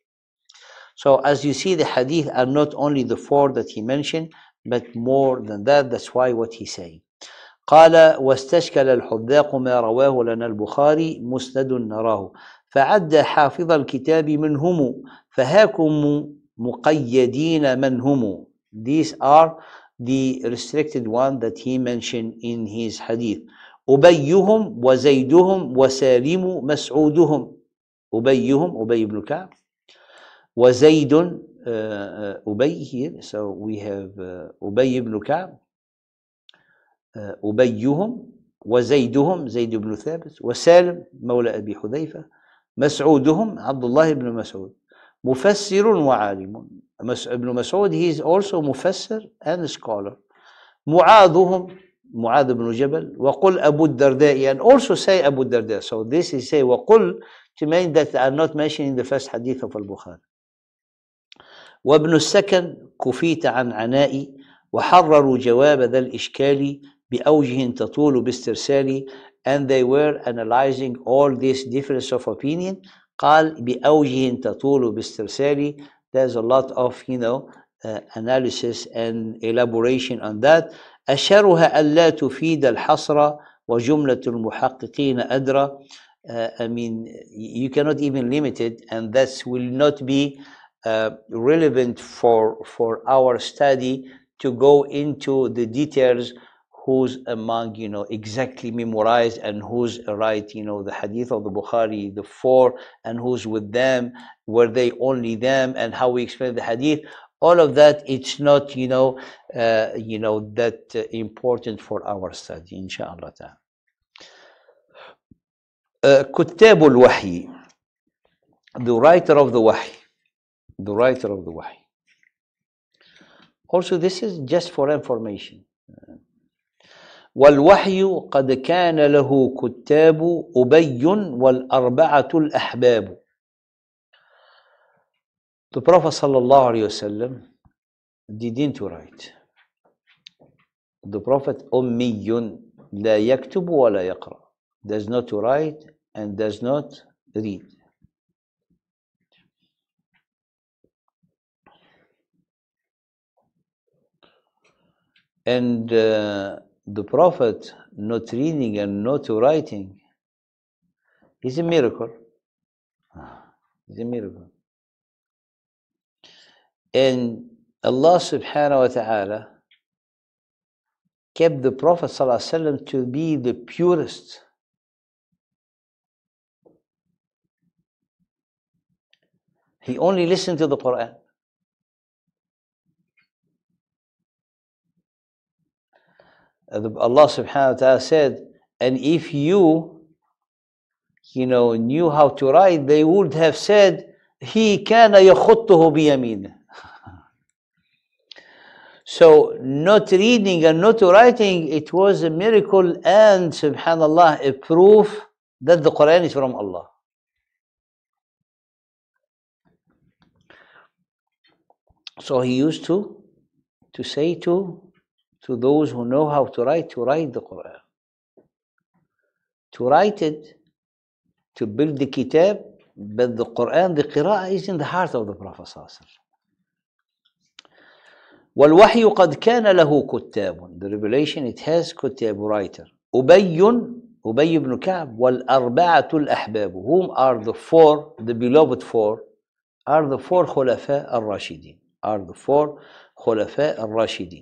So as you see, the hadith are not only the four that he mentioned, but more than that. That's why what he's saying. قال واستشكل الحذاق ما رواه لنا البخاري مسند نراه فعد حافظ الكتاب منهم فهاكم مقيدين من هم. These are the restricted one that he mentioned in his hadith. أبيهم وزيدهم وسالم مسعودهم. أبيهم, أبي ibn Ka'b. وزيد, uh, uh, Ubay here. So we have uh, Ubay ibn Ka'b, uh, أبيهم وزيدهم زيد بن ثابت وسالم مولى أبي حذيفة مسعودهم عبد الله بن مسعود مفسر وعالم. ابن مسعود, he is also مفسر and a scholar. معاذهم معاذ بن جبل. وقل أبو الدرداء, and also say Abu Darda. So this is say وقل to mean that are not mentioned in the first hadith of al-Bukhari. وابن السكن كفيت عن عنائي وحرروا جواب ذا الإشكال بأوجه تطول باسترسال. And they were analyzing all this difference of opinion. قال بأوجه تطول باسترسال. There's a lot of, you know, uh, analysis and elaboration on that. أشرها ألا تفيد الحصر وجملة المحققين أدرى. Uh, I mean, you cannot even limit it, and that will not be uh, relevant for for our study to go into the details. Who's among, you know, exactly memorized, and who's right, you know, the hadith of the Bukhari, the four, and who's with them, were they only them, and how we explain the hadith. All of that, it's not, you know, uh, you know, that uh, important for our study, inshallah ta'ala. Uh, كتاب الوحي, the writer of the wahy, the writer of the wahy. Also, this is just for information. والوحي قد كان له كتاب أبي والأربعة الأحباب. The Prophet sallallahu alaihi wasallam didn't write. The Prophet أمي لا يكتب ولا يقرأ, does not write and does not read. And uh, the Prophet not reading and not writing is a miracle. It's a miracle. And Allah subhanahu wa ta'ala kept the Prophet sallallahu alaihi wasallam to be the purest. He only listened to the Quran. Allah subhanahu wa ta'ala said, and if you, you know, knew how to write, they would have said, he kana yakhutuhu biyamine. So not reading and not writing, it was a miracle and subhanallah, a proof that the Quran is from Allah. So he used to to say to to those who know how to write, to write the Quran. To write it, to build the kitab, but the Quran, the qira'ah is in the heart of the Prophet sallallahu alaihi wasallam. والوحي قد كان له كتاب. The revelation, it has كتاب, writer. أبي, أبي ibn Ka'b, والأربعة الأحباب. Whom are the four, the beloved four, are the four خلفاء الراشدين. Are the four خلفاء الراشدين.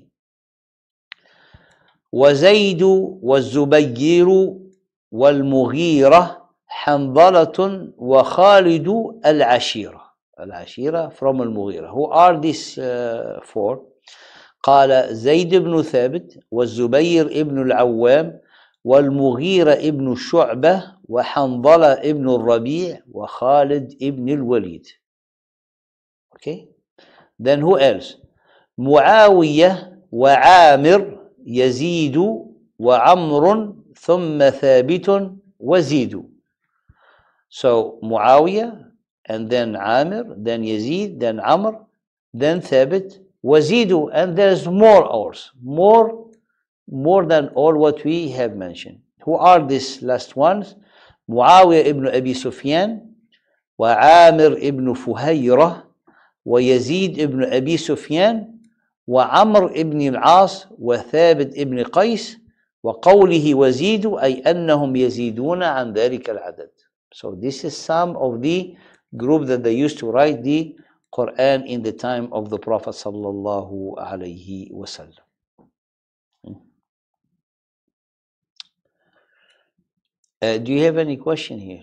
وزيد والزبير والمغيرة حنظلة وخالد العشيرة. العشيرة from المغيرة. Who are these uh, four? قال زيد بن ثابت والزبير ابن العوام والمغيرة ابن شعبة وحنظلة ابن الربيع وخالد ابن الوليد. Okay. Then who else? معاوية وعامر يزيد وعمر ثم ثابت وزيد. So Muawiyah, and then Amir, then Yazid, then Amr, then Thabit, Wazidu, and there's more also, more, more than all what we have mentioned. Who are these last ones? Muawiyah ibn Abi Sufyan, wa Amir ibn Fuhayra, wa Yazid ibn Abi Sufyan, wa Amr ibn al-As, wa Thabit ibn Qais, wa qawlihi wazidu, ay annahum yaziduna an dhalika al-adad. So this is some of the group that they used to write the Quran in the time of the Prophet sallallahu alaihi wasallam. Uh, do you have any question here?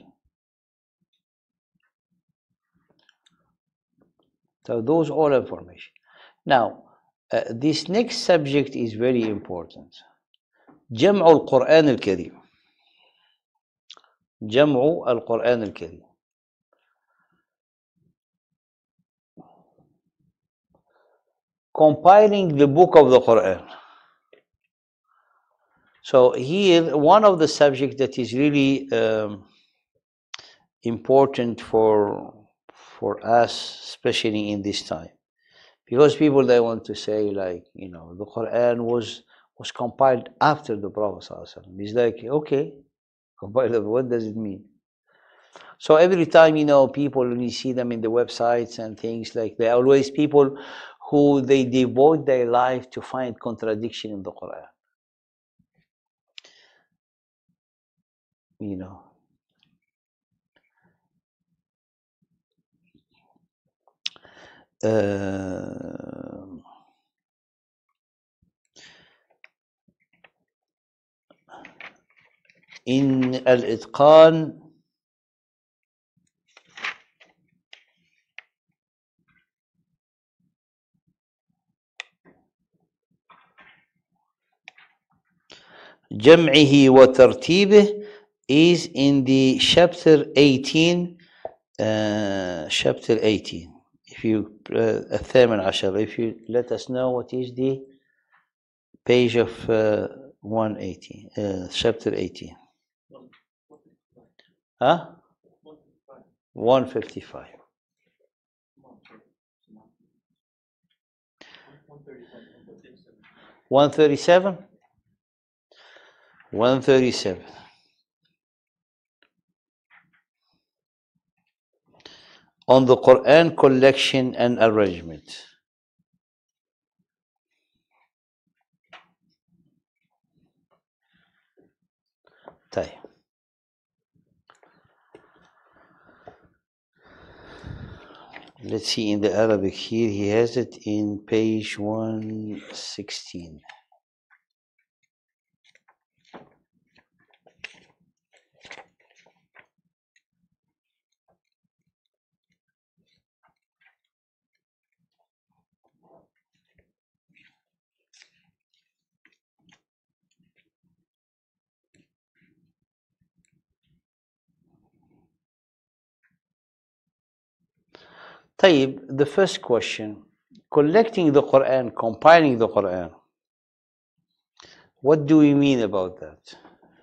So those all information. Now, uh, this next subject is very important. جمع القرآن الكريم. جمع القرآن الكريم. Compiling the book of the Quran. So here, one of the subjects that is really um, important for for us, especially in this time, because people they want to say like, you know, the Quran was was compiled after the Prophet ﷺ. It's like, okay, compiled. What does it mean? So every time, you know, people, when you see them in the websites and things like, they're always people who they devote their life to find contradiction in the Quran. You know. Uh, in Al-Itqan, جمعه وترتيبه is in the chapter eighteen, uh, chapter eighteen. If you, uh, الثامن عشر, if you let us know what is the page of uh, one eighty, uh, chapter eighteen. Huh? one fifty-five. one thirty-seven? one thirty-seven. On the Quran collection and arrangement. طيب. Let's see in the Arabic here, he has it in page one sixteen. طيب, the first question, collecting the Quran, compiling the Quran. What do we mean about that?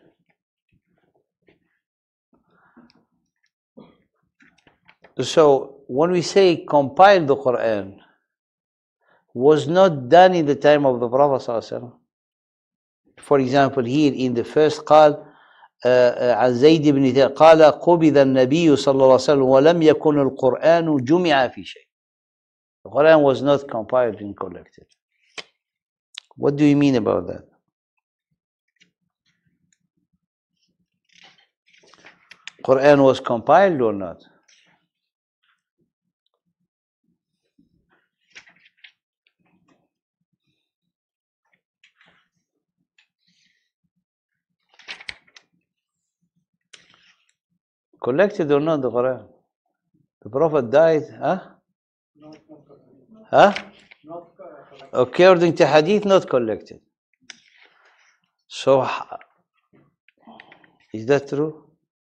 So when we say compile the Quran, was not done in the time of the Prophet ﷺ. For example, here in the first قال عن زيد بن ثابت قال قبض النبي صلى الله عليه وسلم ولم يكن القرآن جمع في شيء. The Quran was not compiled and collected. What do you mean about that? Quran was compiled or not? Collected or not the Quran? The Prophet died, huh? Huh? According to Hadith, not collected. So, is that true?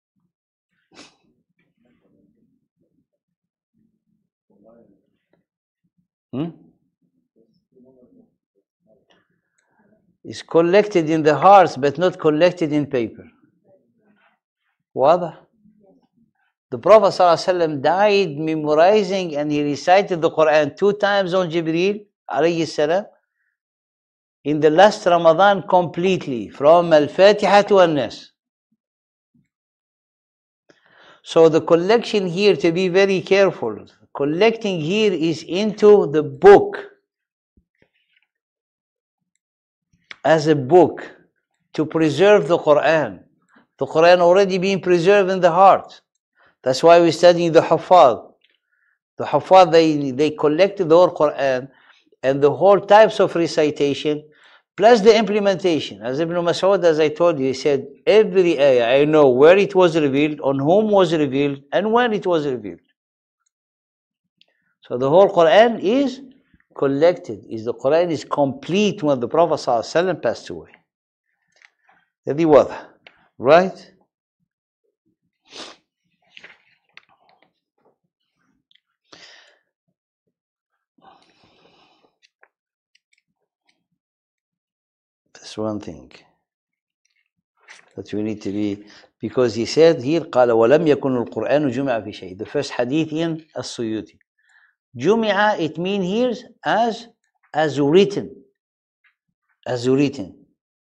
Hmm? It's collected in the hearts, but not collected in paper. واضح? The Prophet ﷺ died memorizing, and he recited the Quran two times on Jibreel alayhi salam in the last Ramadan completely, from Al-Fatiha to An-Nas. So the collection here, to be very careful, collecting here is into the book, as a book, to preserve the Quran. The Quran already being preserved in the heart. That's why we're studying the Hufad. The Hufad, they, they collected the whole Quran and the whole types of recitation plus the implementation. As Ibn Mas'ud, as I told you, he said, every ayah, I know where it was revealed, on whom was revealed, and when it was revealed. So the whole Quran is collected. Is the Quran is complete when the Prophet ﷺ passed away. هذه واضح, right? That's one thing that we need to be, because he said here قال ولم يكن القرآن جمع في شيء. The first hadith in As-Suyuti. جمع, it means here as as written, as written.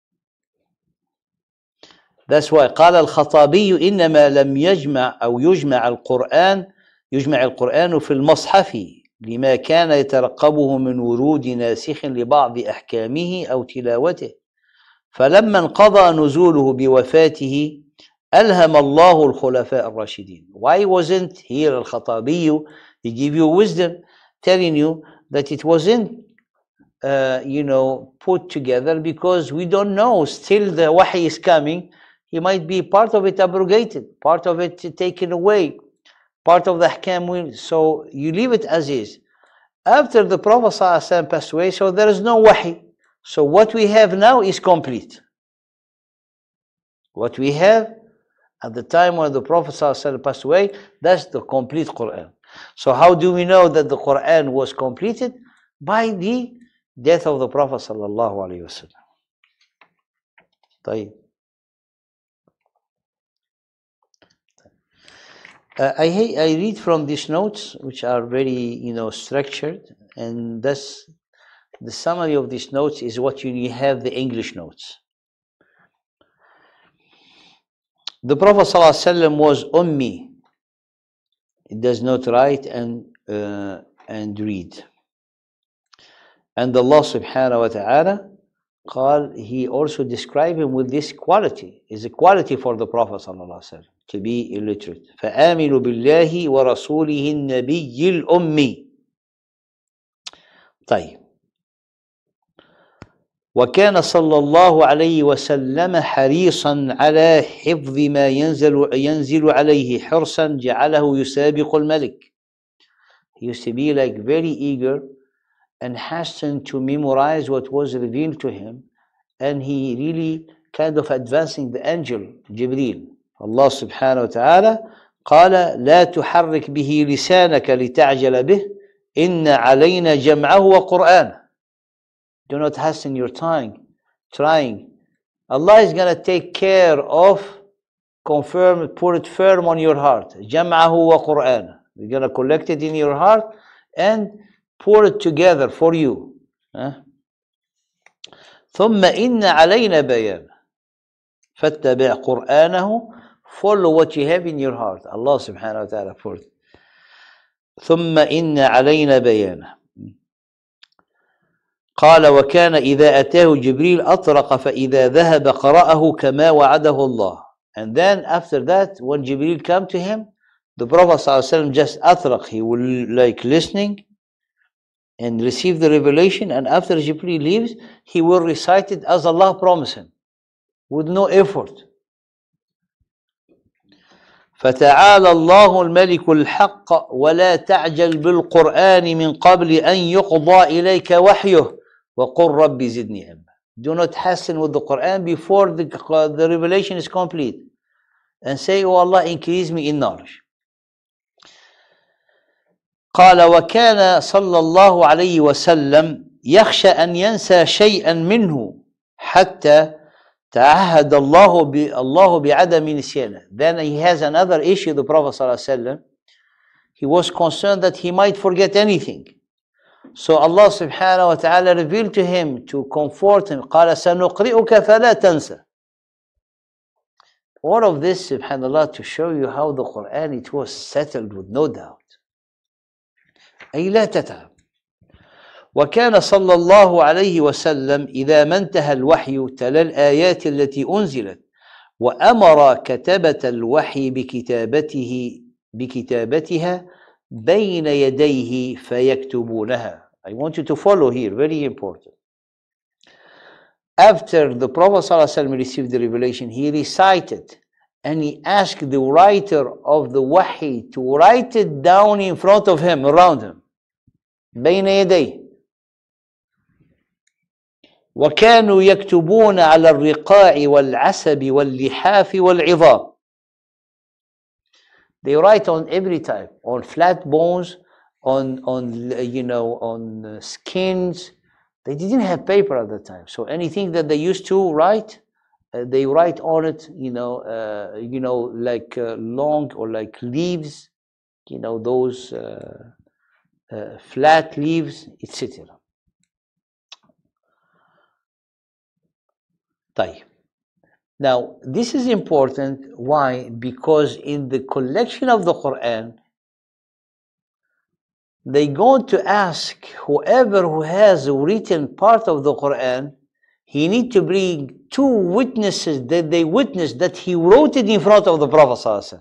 That's why قال الخطابي إنما لم يجمع أو يجمع القرآن يجمع القرآن في المصحف لما كان يترقبه من ورود ناسخ لبعض أحكامه أو تلاوته، فلما انقضى نزوله بوفاته ألهم الله الخلفاء الراشدين. Why wasn't here الخطابي? He give you wisdom, telling you that it wasn't uh, you know, put together because we don't know. Still the wahi is coming. He might be part of it abrogated, part of it taken away, part of the ahkam will. So you leave it as is. After the Prophet ﷺ passed away, so there is no wahi. So what we have now is complete. What we have at the time when the Prophet ﷺ passed away, that's the complete Quran. So how do we know that the Quran was completed? By the death of the Prophet sallallahu alaihi wasallam. طيب. Uh, I, I read from these notes, which are very, you know, structured, and thus the summary of these notes is what you have the English notes. The Prophet ﷺ was ummi. It does not write and uh, and read. And Allah subhanahu wa ta'ala قال, he also described him with this quality. Is a quality for the Prophet sallallahu alaihi wasallam to be illiterate. فآمنوا بالله ورسوله النبي الأمي. طيب. وكان صلى الله عليه وسلم حريصا على حفظ ما ينزل ينزل عليه حرصا جعله يسابق الملك. He used to be like very eager and hastened to memorize what was revealed to him, and he really kind of advancing the angel Jibreel. Allah subhanahu wa ta'ala قال لا تحرك به لسانك لتعجل به إن علينا جمعه وقرآنه. Do not hasten your tongue trying. Allah is going to take care of confirm, put it firm on your heart. جمعه وقرآنه. We're going to collect it in your heart and pour it together for you. ثم إن علينا بيانه فاتبع قرآنه. Follow what you have in your heart. Allah subhanahu wa ta'ala for it. ثم إن علينا بيانه. قال وكان إذا أتاه جبريل أطرق فإذا ذهب قرأه كما وعده الله. And then after that, when Jibreel come to him, the Prophet ﷺ just أطرق. He will like listening and receive the revelation, and after Jibreel leaves, he will recite it as Allah promised him, with no effort. فتعالى الله الملك الحق ولا تعجل بالقرآن من قبل أن يقضى إليك وحيه وقل رب زدني علما. Do not hasten with the Quran before the, the revelation is complete, and say, oh Allah, increase me in knowledge. قال وكان صلى الله عليه وسلم يخشى أن ينسى شيئا منه حتى تعهد الله الله بعدم نسيانه. Then he has another issue, the Prophet صلى الله عليه وسلم. He was concerned that he might forget anything. So Allah subhanahu wa ta'ala revealed to him to comfort him. قال سنقرئك فلا تنسى. All of this, subhanallah, to show you how the Quran, it was settled with no doubt. أي لا تتعب. وكان صلى الله عليه وسلم إذا ما انتهى الوحي تلا الآيات التي أنزلت وأمر كتبة الوحي بكتابته بكتابتها بين يديه فيكتبونها. I want you to follow here, very important. after the Prophet ﷺ received the revelation, he recited and he asked the writer of the Wahy to write it down in front of him, around him. بين يديه. وكانوا يكتبون على الرقاع والعسب واللحاف والعظام. They write on every type, on flat bones, on on you know on skins. They didn't have paper at the time, so anything that they used to write, uh, they write on it. You know, uh, you know, like uh, long or like leaves. You know, those uh, uh, flat leaves, et cetera. طيب. Now, this is important. Why? Because in the collection of the Quran, they're going to ask whoever who has a written part of the Quran, he need to bring two witnesses that they witnessed that he wrote it in front of the Prophet.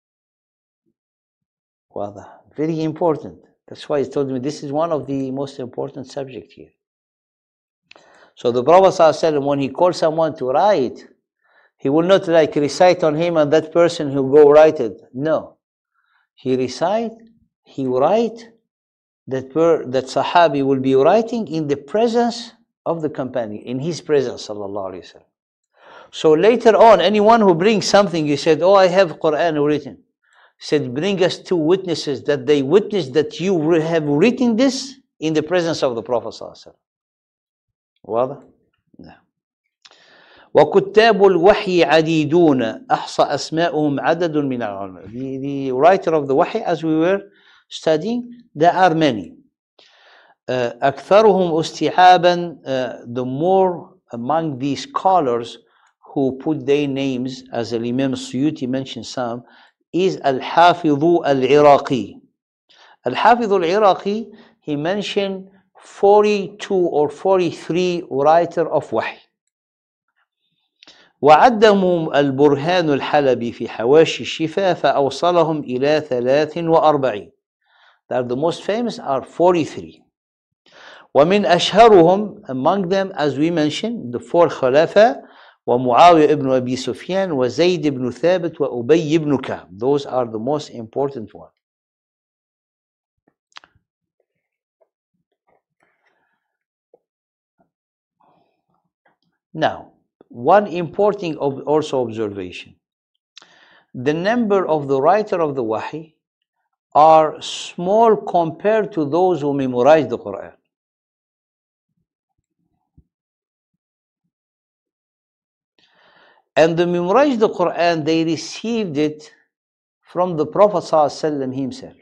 Well, very important. That's why he told me this is one of the most important subjects here. So the Prophet, when he called someone to write, he will not like recite on him and that person who go write it. No. He recite, he write, that per, that Sahabi will be writing in the presence of the companion, in his presence, sallallahu alaihi wasallam. So later on, anyone who brings something, he said, oh, I have Quran written. He said, bring us two witnesses that they witnessed that you have written this in the presence of the Prophet sallallahu alaihi wasallam. واضح؟ نعم. وكتاب الوحي عديدون أحصى أسماءهم عدد من العلماء. The, the writer of the Wahy, as we were studying, there are many. Uh, أكثرهم استيعابا, uh, the more among these scholars who put their names, as Imam Suyuti mentioned some, is Al-Hafidhu Al-Iraqi. Al-Hafidhu Al-Iraqi, he mentioned forty-two or forty-three writer of Wahy. وعدهم البرهان الحلبي في حواشي الشفاء فأوصلهم إلى ثلاث وأربعين. That the most famous are forty-three. ومن أشهرهم, among them, as we mentioned, the four خلفاء ومعاوية ibn Abi Sufyan وزيد ibn ثابت وأبي ibn Ka'b. Those are the most important ones. Now, one important also observation. The number of the writer of the Wahy are small compared to those who memorize the Quran. And the memorize the Quran, they received it from the Prophet ﷺ himself.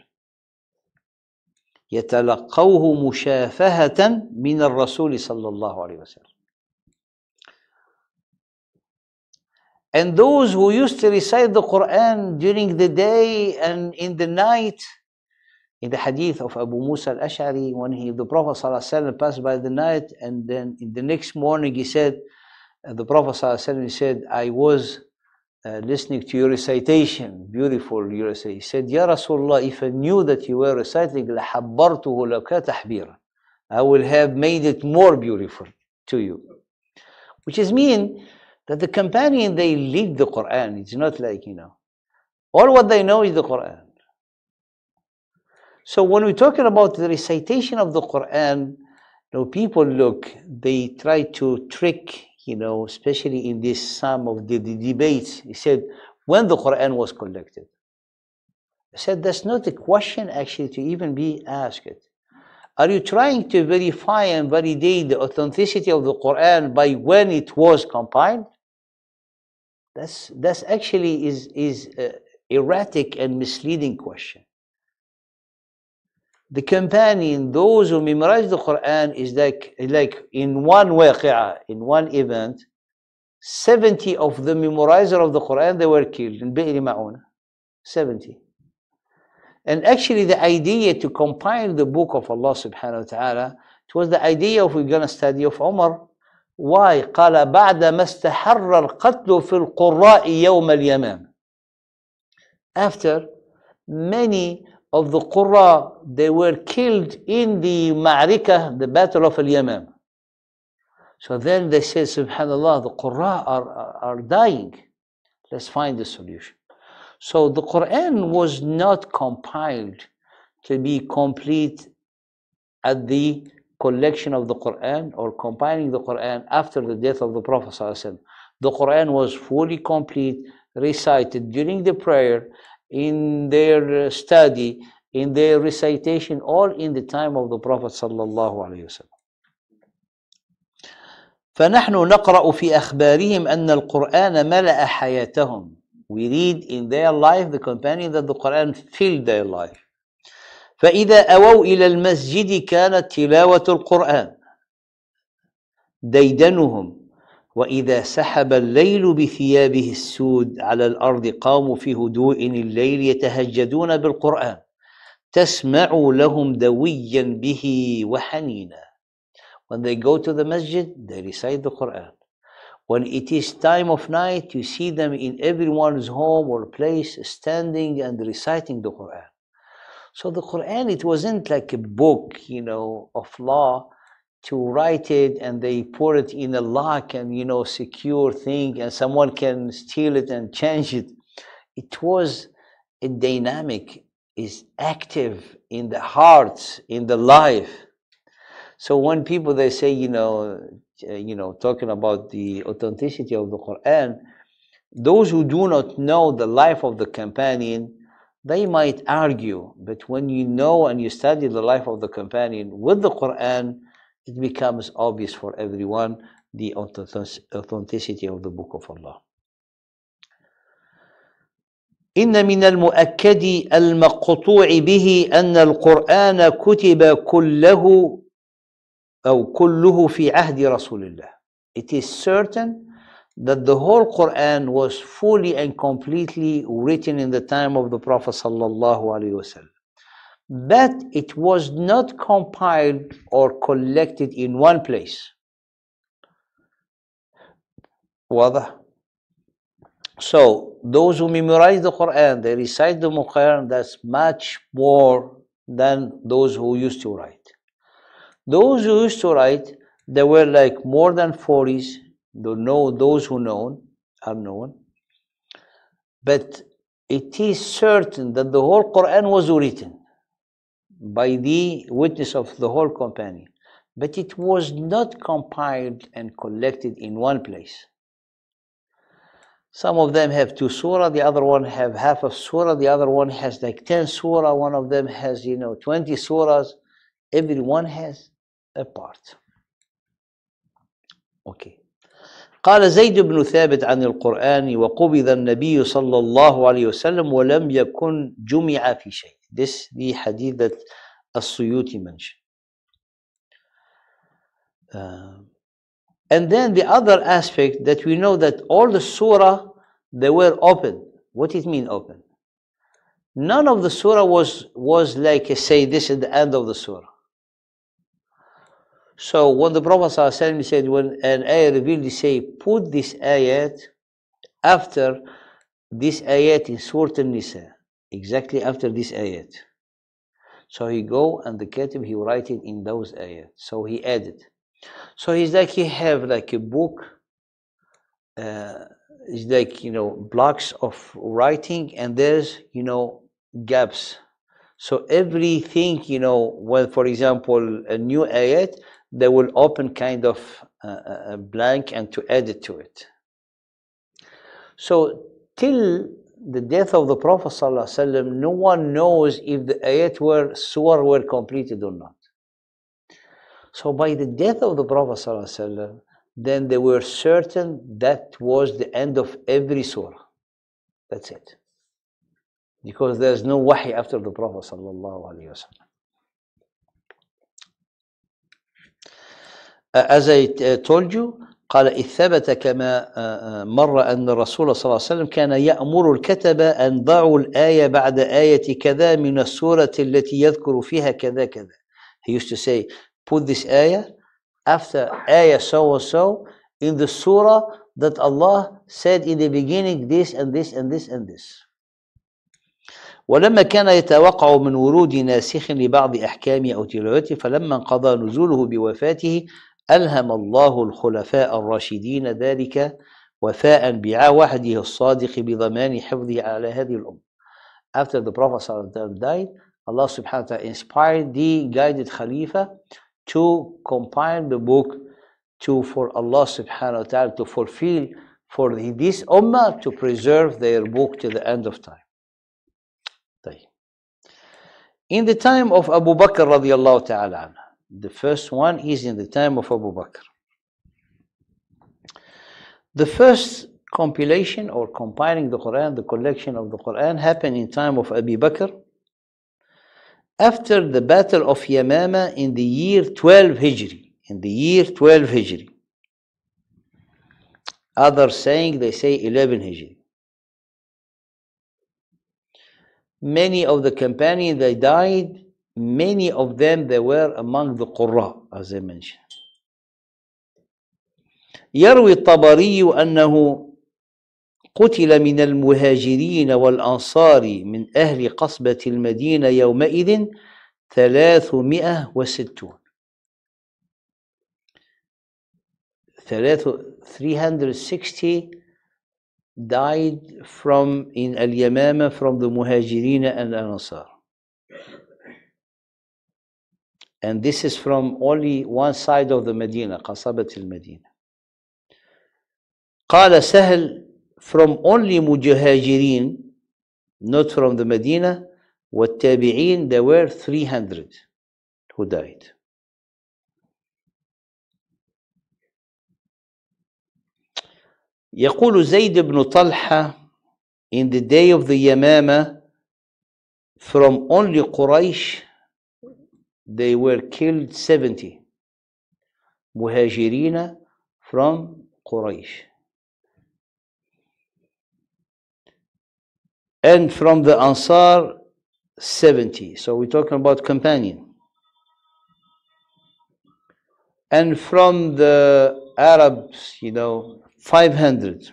يتلقوه مشافهة من الرسول صلى الله عليه وسلم. And those who used to recite the Quran during the day and in the night, in the hadith of Abu Musa al-Ash'ari, when he, the Prophet ﷺ passed by the night, and then in the next morning he said, uh, the Prophet ﷺ said, I was uh, listening to your recitation, beautiful your recitation. He said, Ya Rasulullah, if I knew that you were reciting, لَحَبَّرْتُهُ لَكَ تَحْبِيرًا, I will have made it more beautiful to you. Which is mean that the companion, they live the Quran. It's not like, you know, all what they know is the Quran. So when we're talking about the recitation of the Quran, you know, people look, they try to trick, you know, especially in this some of the, the debates. He said, when the Quran was collected. I said, that's not a question actually to even be asked. Are you trying to verify and validate the authenticity of the Quran by when it was compiled? That's that's actually is is uh, erratic and misleading question. The companion, those who memorize the Quran, is like like in one waqi'ah, in one event, seventy of the memorizer of the Quran, they were killed in Bi'r Ma'una. seventy. And actually the idea to compile the book of Allah subhanahu wa ta'ala, it was the idea of we're going to study of Umar. Why? قال بعدما استحر القتل في القراء يوم اليمام. After many of the Qurra, they were killed in the Ma'rikah, the battle of Al-Yamam. So then they said, subhanallah, the Qur'an are, are, are dying. Let's find a solution. So the Quran was not compiled to be complete at the collection of the Quran or compiling the Quran after the death of the Prophet ﷺ. The Quran was fully complete, recited during the prayer, in their study, in their recitation, all in the time of the Prophet sallallahu alaihi wasallam. فنحن نقرأ في أخبارهم أن القرآن ملأ حياتهم. We read in their life, the companion, that the Quran filled their life. فإذا أووا إلى المسجد كانت تلاوة القرآن ديدنهم وإذا سحب الليل بثيابه السود على الأرض قاموا في هدوء الليل يتهجدون بالقرآن تسمع لهم دويا به وحنينا. When they go to the masjid, they recite the Quran. When it is time of night, you see them in everyone's home or place standing and reciting the Quran. So the Quran, it wasn't like a book, you know, of law to write it and they put it in a lock and, you know, secure thing and someone can steal it and change it. It was a dynamic, is active in the hearts, in the life. So when people, they say, you know, uh, you know, talking about the authenticity of the Quran, those who do not know the life of the companion, they might argue, but when you know and you study the life of the companion with the Quran, it becomes obvious for everyone the authenticity of the Book of Allah. إن من المؤكد المقطوع به أن القرآن كتب كله أو كله في عهد رسول الله. It is certain that the whole Quran was fully and completely written in the time of the Prophet sallallahu alaihi wasallam, but it was not compiled or collected in one place. واضح? So those who memorize the Quran, they recite the Quran, that's much more than those who used to write. Those who used to write, there were like more than forties. Know those who know are known, but it is certain that the whole Quran was written by the witness of the whole companion, but it was not compiled and collected in one place. Some of them have two surah, the other one have half of surah, the other one has like ten surah, one of them has, you know, twenty surahs. Every one has a part. Okay. قال زيد بن ثابت عن القرآن وقبض النبي صلى الله عليه وسلم ولم يكن جمع في شيء. This the hadith that السيوطي mentioned. Uh, and then the other aspect that we know that all the surah, they were open. What does it mean open? None of the surah was, was like a say this is the end of the surah. So when the Prophet ﷺ said, when an ayah revealed, he say, put this ayat after this ayat in Surah An-Nisa, exactly after this ayat. So he go and the katib, he write it in those ayat. So he added. So he's like, he have like a book, uh, it's like, you know, blocks of writing and there's, you know, gaps. So everything, you know, when, for example, a new ayat, they will open kind of uh, a blank and to add it to it. So till the death of the Prophet ﷺ, no one knows if the ayat were surah were completed or not. So by the death of the Prophet ﷺ, then they were certain that was the end of every surah. That's it. Because there's no wahy after the Prophet sallallahu alaihi wasallam. As I told you, قال إذ ثبت كما مر أن الرسول صلى الله عليه وسلم كان يأمر الكتبة أن ضعوا الآية بعد آية كذا من السورة التي يذكر فيها كذا كذا. He used to say, put this ayah after ayah so and so in the surah that Allah said in the beginning this and this and this and this. ولما كان يتوقع من ورود ناسخ لبعض أحكامه أو تلاوته فلما انقضى نزوله بوفاته ألهم الله الخلفاء الراشدين ذلك وفاء بعهده الصادق بضمان حفظه على هذه الأمة. After the Prophet ﷺ died, Allah subhanahu wa ta'ala inspired the guided Khalifa to compile the book to for Allah subhanahu wa ta'ala to fulfill for this ummah to preserve their book to the end of time. In the time of Abu Bakr radiallahu ta'ala, the first one is in the time of Abu Bakr. The first compilation or compiling the Quran, the collection of the Quran, happened in time of Abu Bakr after the battle of Yamama in the year twelve Hijri. In the year twelve Hijri. Others saying, they say eleven Hijri. Many of the companions, they died. Many of them, they were among the Qurra, as I mentioned. يروي الطبري أنه قتل من المهاجرين والأنصار من أهل قصبة المدينة يومئذ ثلاثمائة وستون. three hundred sixty died from in Al-Yamama from the Muhajirin and Ansar. And this is from only one side of the Medina, Qasabat al-Medina. قال سهل, from only Muhajirin, not from the Medina, والتابعين, there were three hundred who died. يقول زيد بن طلحة, in the day of the Yamama, from only Quraysh, they were killed seventy. Muhajirina from Quraysh. And from the Ansar, seventy. So we're talking about companion. And from the Arabs, you know, five hundred.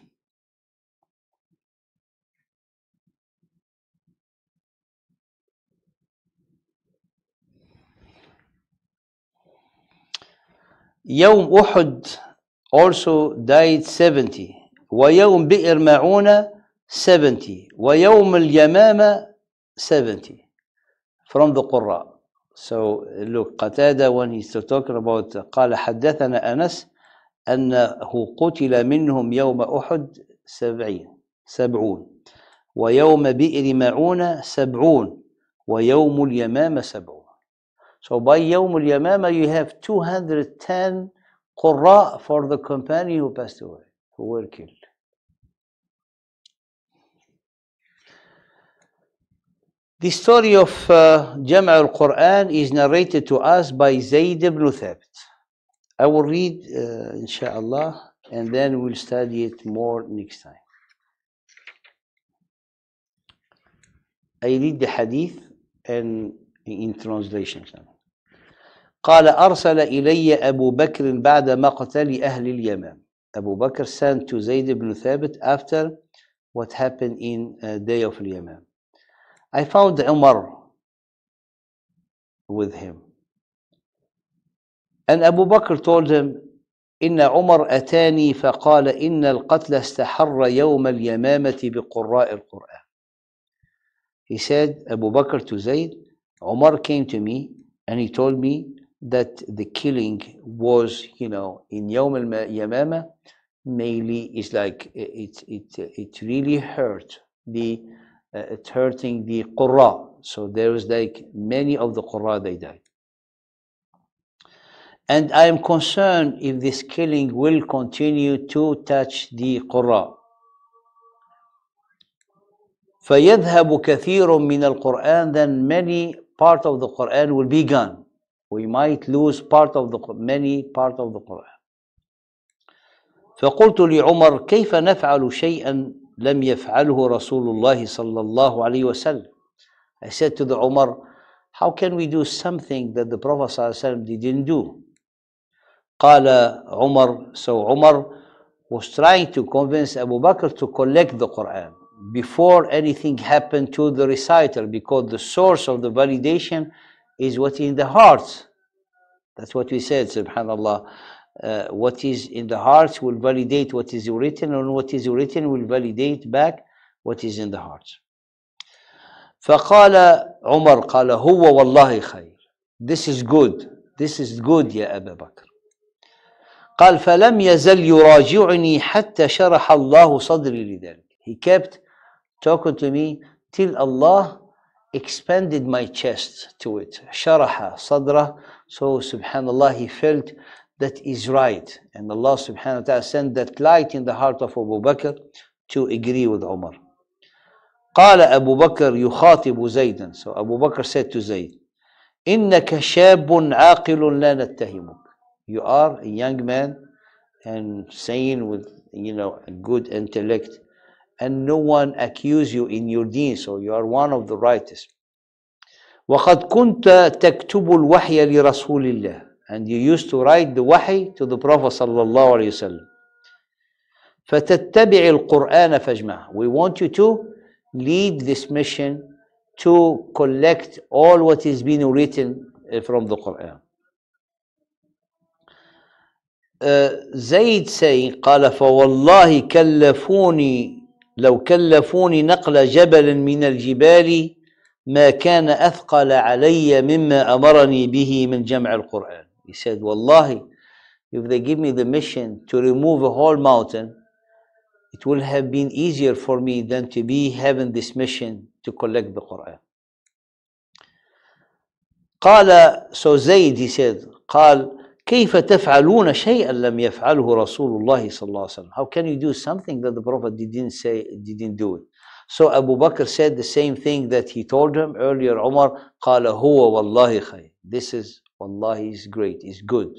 يوم أحد also died seventy. ويوم بئر معونة seventy. ويوم اليمامة seventy. From the Qurra. So look, Qatada, when he's talking about قال حدثنا أنس أنه قتل منهم يوم أحد سبعين سبعون ويوم بئر معونة سبعون ويوم اليمامة سبعون. So by يوم اليمامة you have two hundred ten Qurra for the companion who passed away, who were killed. The story of uh, Jam' al-Quran is narrated to us by Zayd ibn Thabit. I will read, uh, inshallah, and then we'll study it more next time. I read the hadith and in translation. قال أرسل إلي أبو بكر بعد مقتل أهل اليمام. Abu Bakr sent to Zayd ibn Thabit after what happened in uh, day of al-Yamam. I found Umar with him. And Abu Bakr told him, إن عمر أتاني فقال إن القتل استحر يوم اليمامة بقراء القرآن. He said, Abu Bakr to Zayd, Umar came to me and he told me that the killing was, you know, in Yawm al-Yamama, mainly is like, it, it, it really hurt the, uh, it hurting the Qurra. So there was like many of the Qurra, they died. And I am concerned if this killing will continue to touch the Qurra. فَيَذْهَبُ كَثِيرٌ مِّنَ الْقُرْآنِ, then many part of the Qur'an will be gone. We might lose part of the many part of the Qur'an. فقلت لعمر كيف نفعل شيئا لم يفعله رسول الله صلى الله عليه وسلم. I said to the Umar, how can we do something that the Prophet صلى الله عليه وسلم didn't do? قال عمر, so Umar was trying to convince Abu Bakr to collect the Qur'an before anything happened to the reciter, because the source of the validation is what's in the heart. That's what we said, subhanallah. uh, what is in the heart will validate what is written, and what is written will validate back what is in the heart. فقال عمر قال هو والله خير. This is good. This is good يا أبا بكر. قال فلم يزل يراجعني حتى شرح الله صدري لذلك. He kept talking to me till Allah expanded my chest to it. شرح صدره. So subhanallah, he felt that is right. And Allah subhanahu wa ta'ala sent that light in the heart of Abu Bakr to agree with Umar. قال أبو بكر يخاطب زيدا. So Abu Bakr said to Zayd, إنك شاب عاقل لا نتهمك. You are a young man and sane with, you know, a good intellect, and no one accuse you in your deen, so you are one of the righteous. وقد كنت تكتب الوحي لرسول الله. And you used to write the wahi to the Prophet صلى الله عليه وسلم. فتتبع القرآن فاجمعه. We want you to lead this mission to collect all what is being written from the Quran. Uh, Zayd saying, قال فوالله كلفوني لو كلفوني نقل جبل من الجبال ما كان أثقل علي مما أمرني به من جمع القرآن. He said, Wallahi, if they give me the mission to remove a whole mountain, it will have been easier for me than to be having this mission to collect the Quran. قال, so Zayd, he said, قال كيف تفعلون شيئا لم يفعله رسول الله صلى الله عليه وسلم. How can you do something that the Prophet didn't say, didn't do it? So Abu Bakr said the same thing that he told him earlier. Umar, قال هو والله خير. This is, wallahi, is great, is good.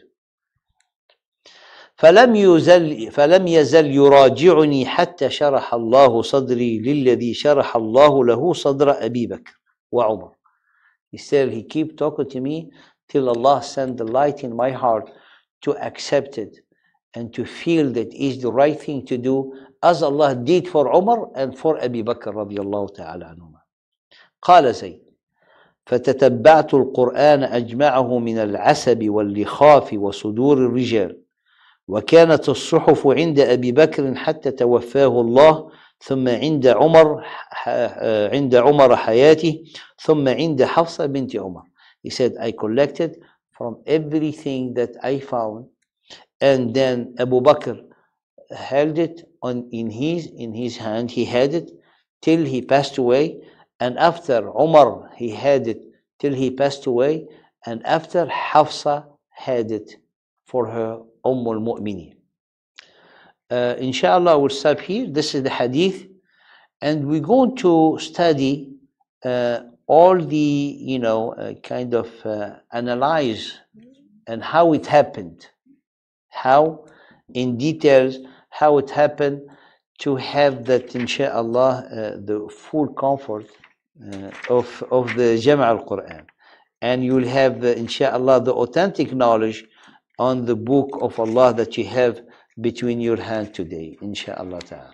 فلم يزل فلم يزل يراجعني حتى شرح الله صدري للذي شرح الله له صدر أبي بكر وعمر. He said, he kept talking to me till Allah sent the light in my heart to accept it and to feel that is the right thing to do, as Allah did for Umar and for Abu Bakr رضي الله تعالى عنهما. قال زيد فتتبعت القرآن أجمعه من العسب واللخاف وصدور الرجال، وكانت الصحف عند أبي بكر حتى توفاه الله، ثم عند عمر عند عمر حياته، ثم عند حفصة بنت عمر. He said, I collected from everything that I found, and then Abu Bakr held it on in his in his hand. He had it till he passed away, and after Umar he had it till he passed away, and after Hafsa had it for her Umm al-Mu'mineen. Uh, inshallah, we'll stop here. This is the hadith, and we're going to study uh, all the, you know, uh, kind of uh, analyze and how it happened, how in details how it happened, to have that, inshallah, uh, the full comfort uh, of of the Jam' al-Quran, and you'll have, uh, inshallah, the authentic knowledge on the book of Allah that you have between your hand today, inshallah ta'ala.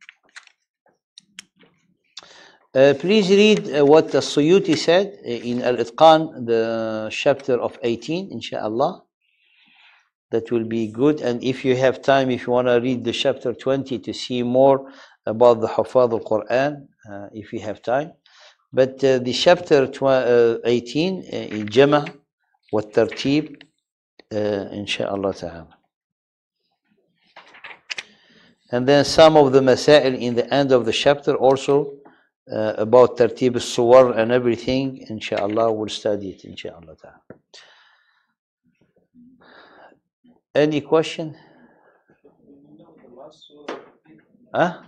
Uh, please read uh, what the Suyuti said uh, in Al-Itqan, the chapter of eighteen, inshallah. That will be good. And if you have time, if you want to read the chapter twenty to see more about the Hufaz al-Quran, uh, if you have time. But uh, the chapter eighteen uh, in Jama' wa Tartib, uh, inshallah ta'ala. And then some of the masail in the end of the chapter also uh, about Tartib al-Suwar and everything, inshallah, we'll study it, inshallah ta'ala. Any question? Huh?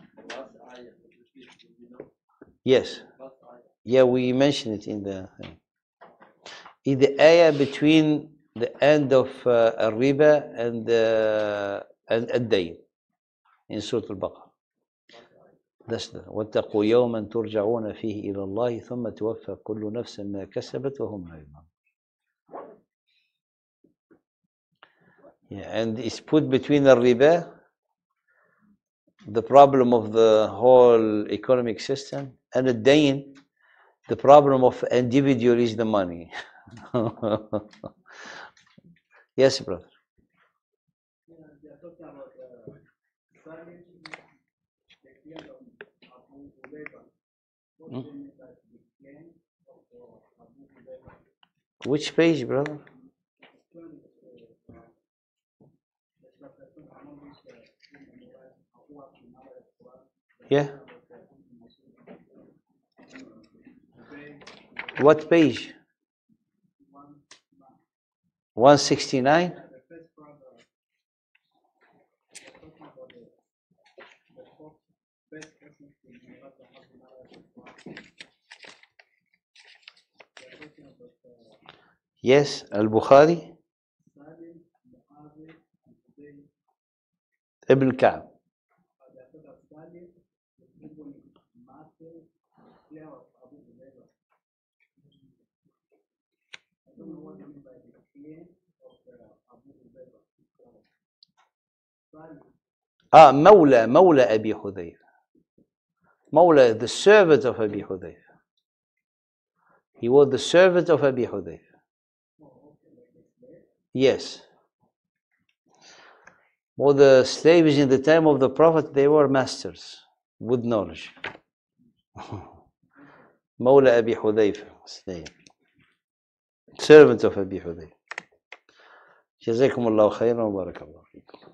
Yes. Yeah, we mentioned it in the thing. In the ayah between the end of uh, Al-Riba and uh, and Ad-Dayn in Surah Al-Baqarah. That's the وَاتَّقُوا يَوْمًا تُرْجَعُونَ فِيهِ إِلَى اللَّهِ ثُمَّ تُوَفَّى كُلُّ نَفْسٍ مَا كَسَبَتْ وَهُمْ لَا يُظْلَمُونَ. Yeah, and it's put between the riba, the problem of the whole economic system, and the dayn, the problem of individual is the money. Yes, brother. Hmm? Which page, brother? Yeah. What page? one sixty-nine? Yes, Al-Bukhari, Ibn Ka'b. Ah, Mawla, Mawla Abi Hudayfa. Mawla, the servant of Abi Hudayfa. He was the servant of Abi Hudayfa. Yes. Well, the slaves in the time of the Prophet, they were masters with knowledge. Mawla Abi Hudayfa, slave. Servant of Abi Hudayfa. جزاكم الله خيرا وبارك الله فيكم.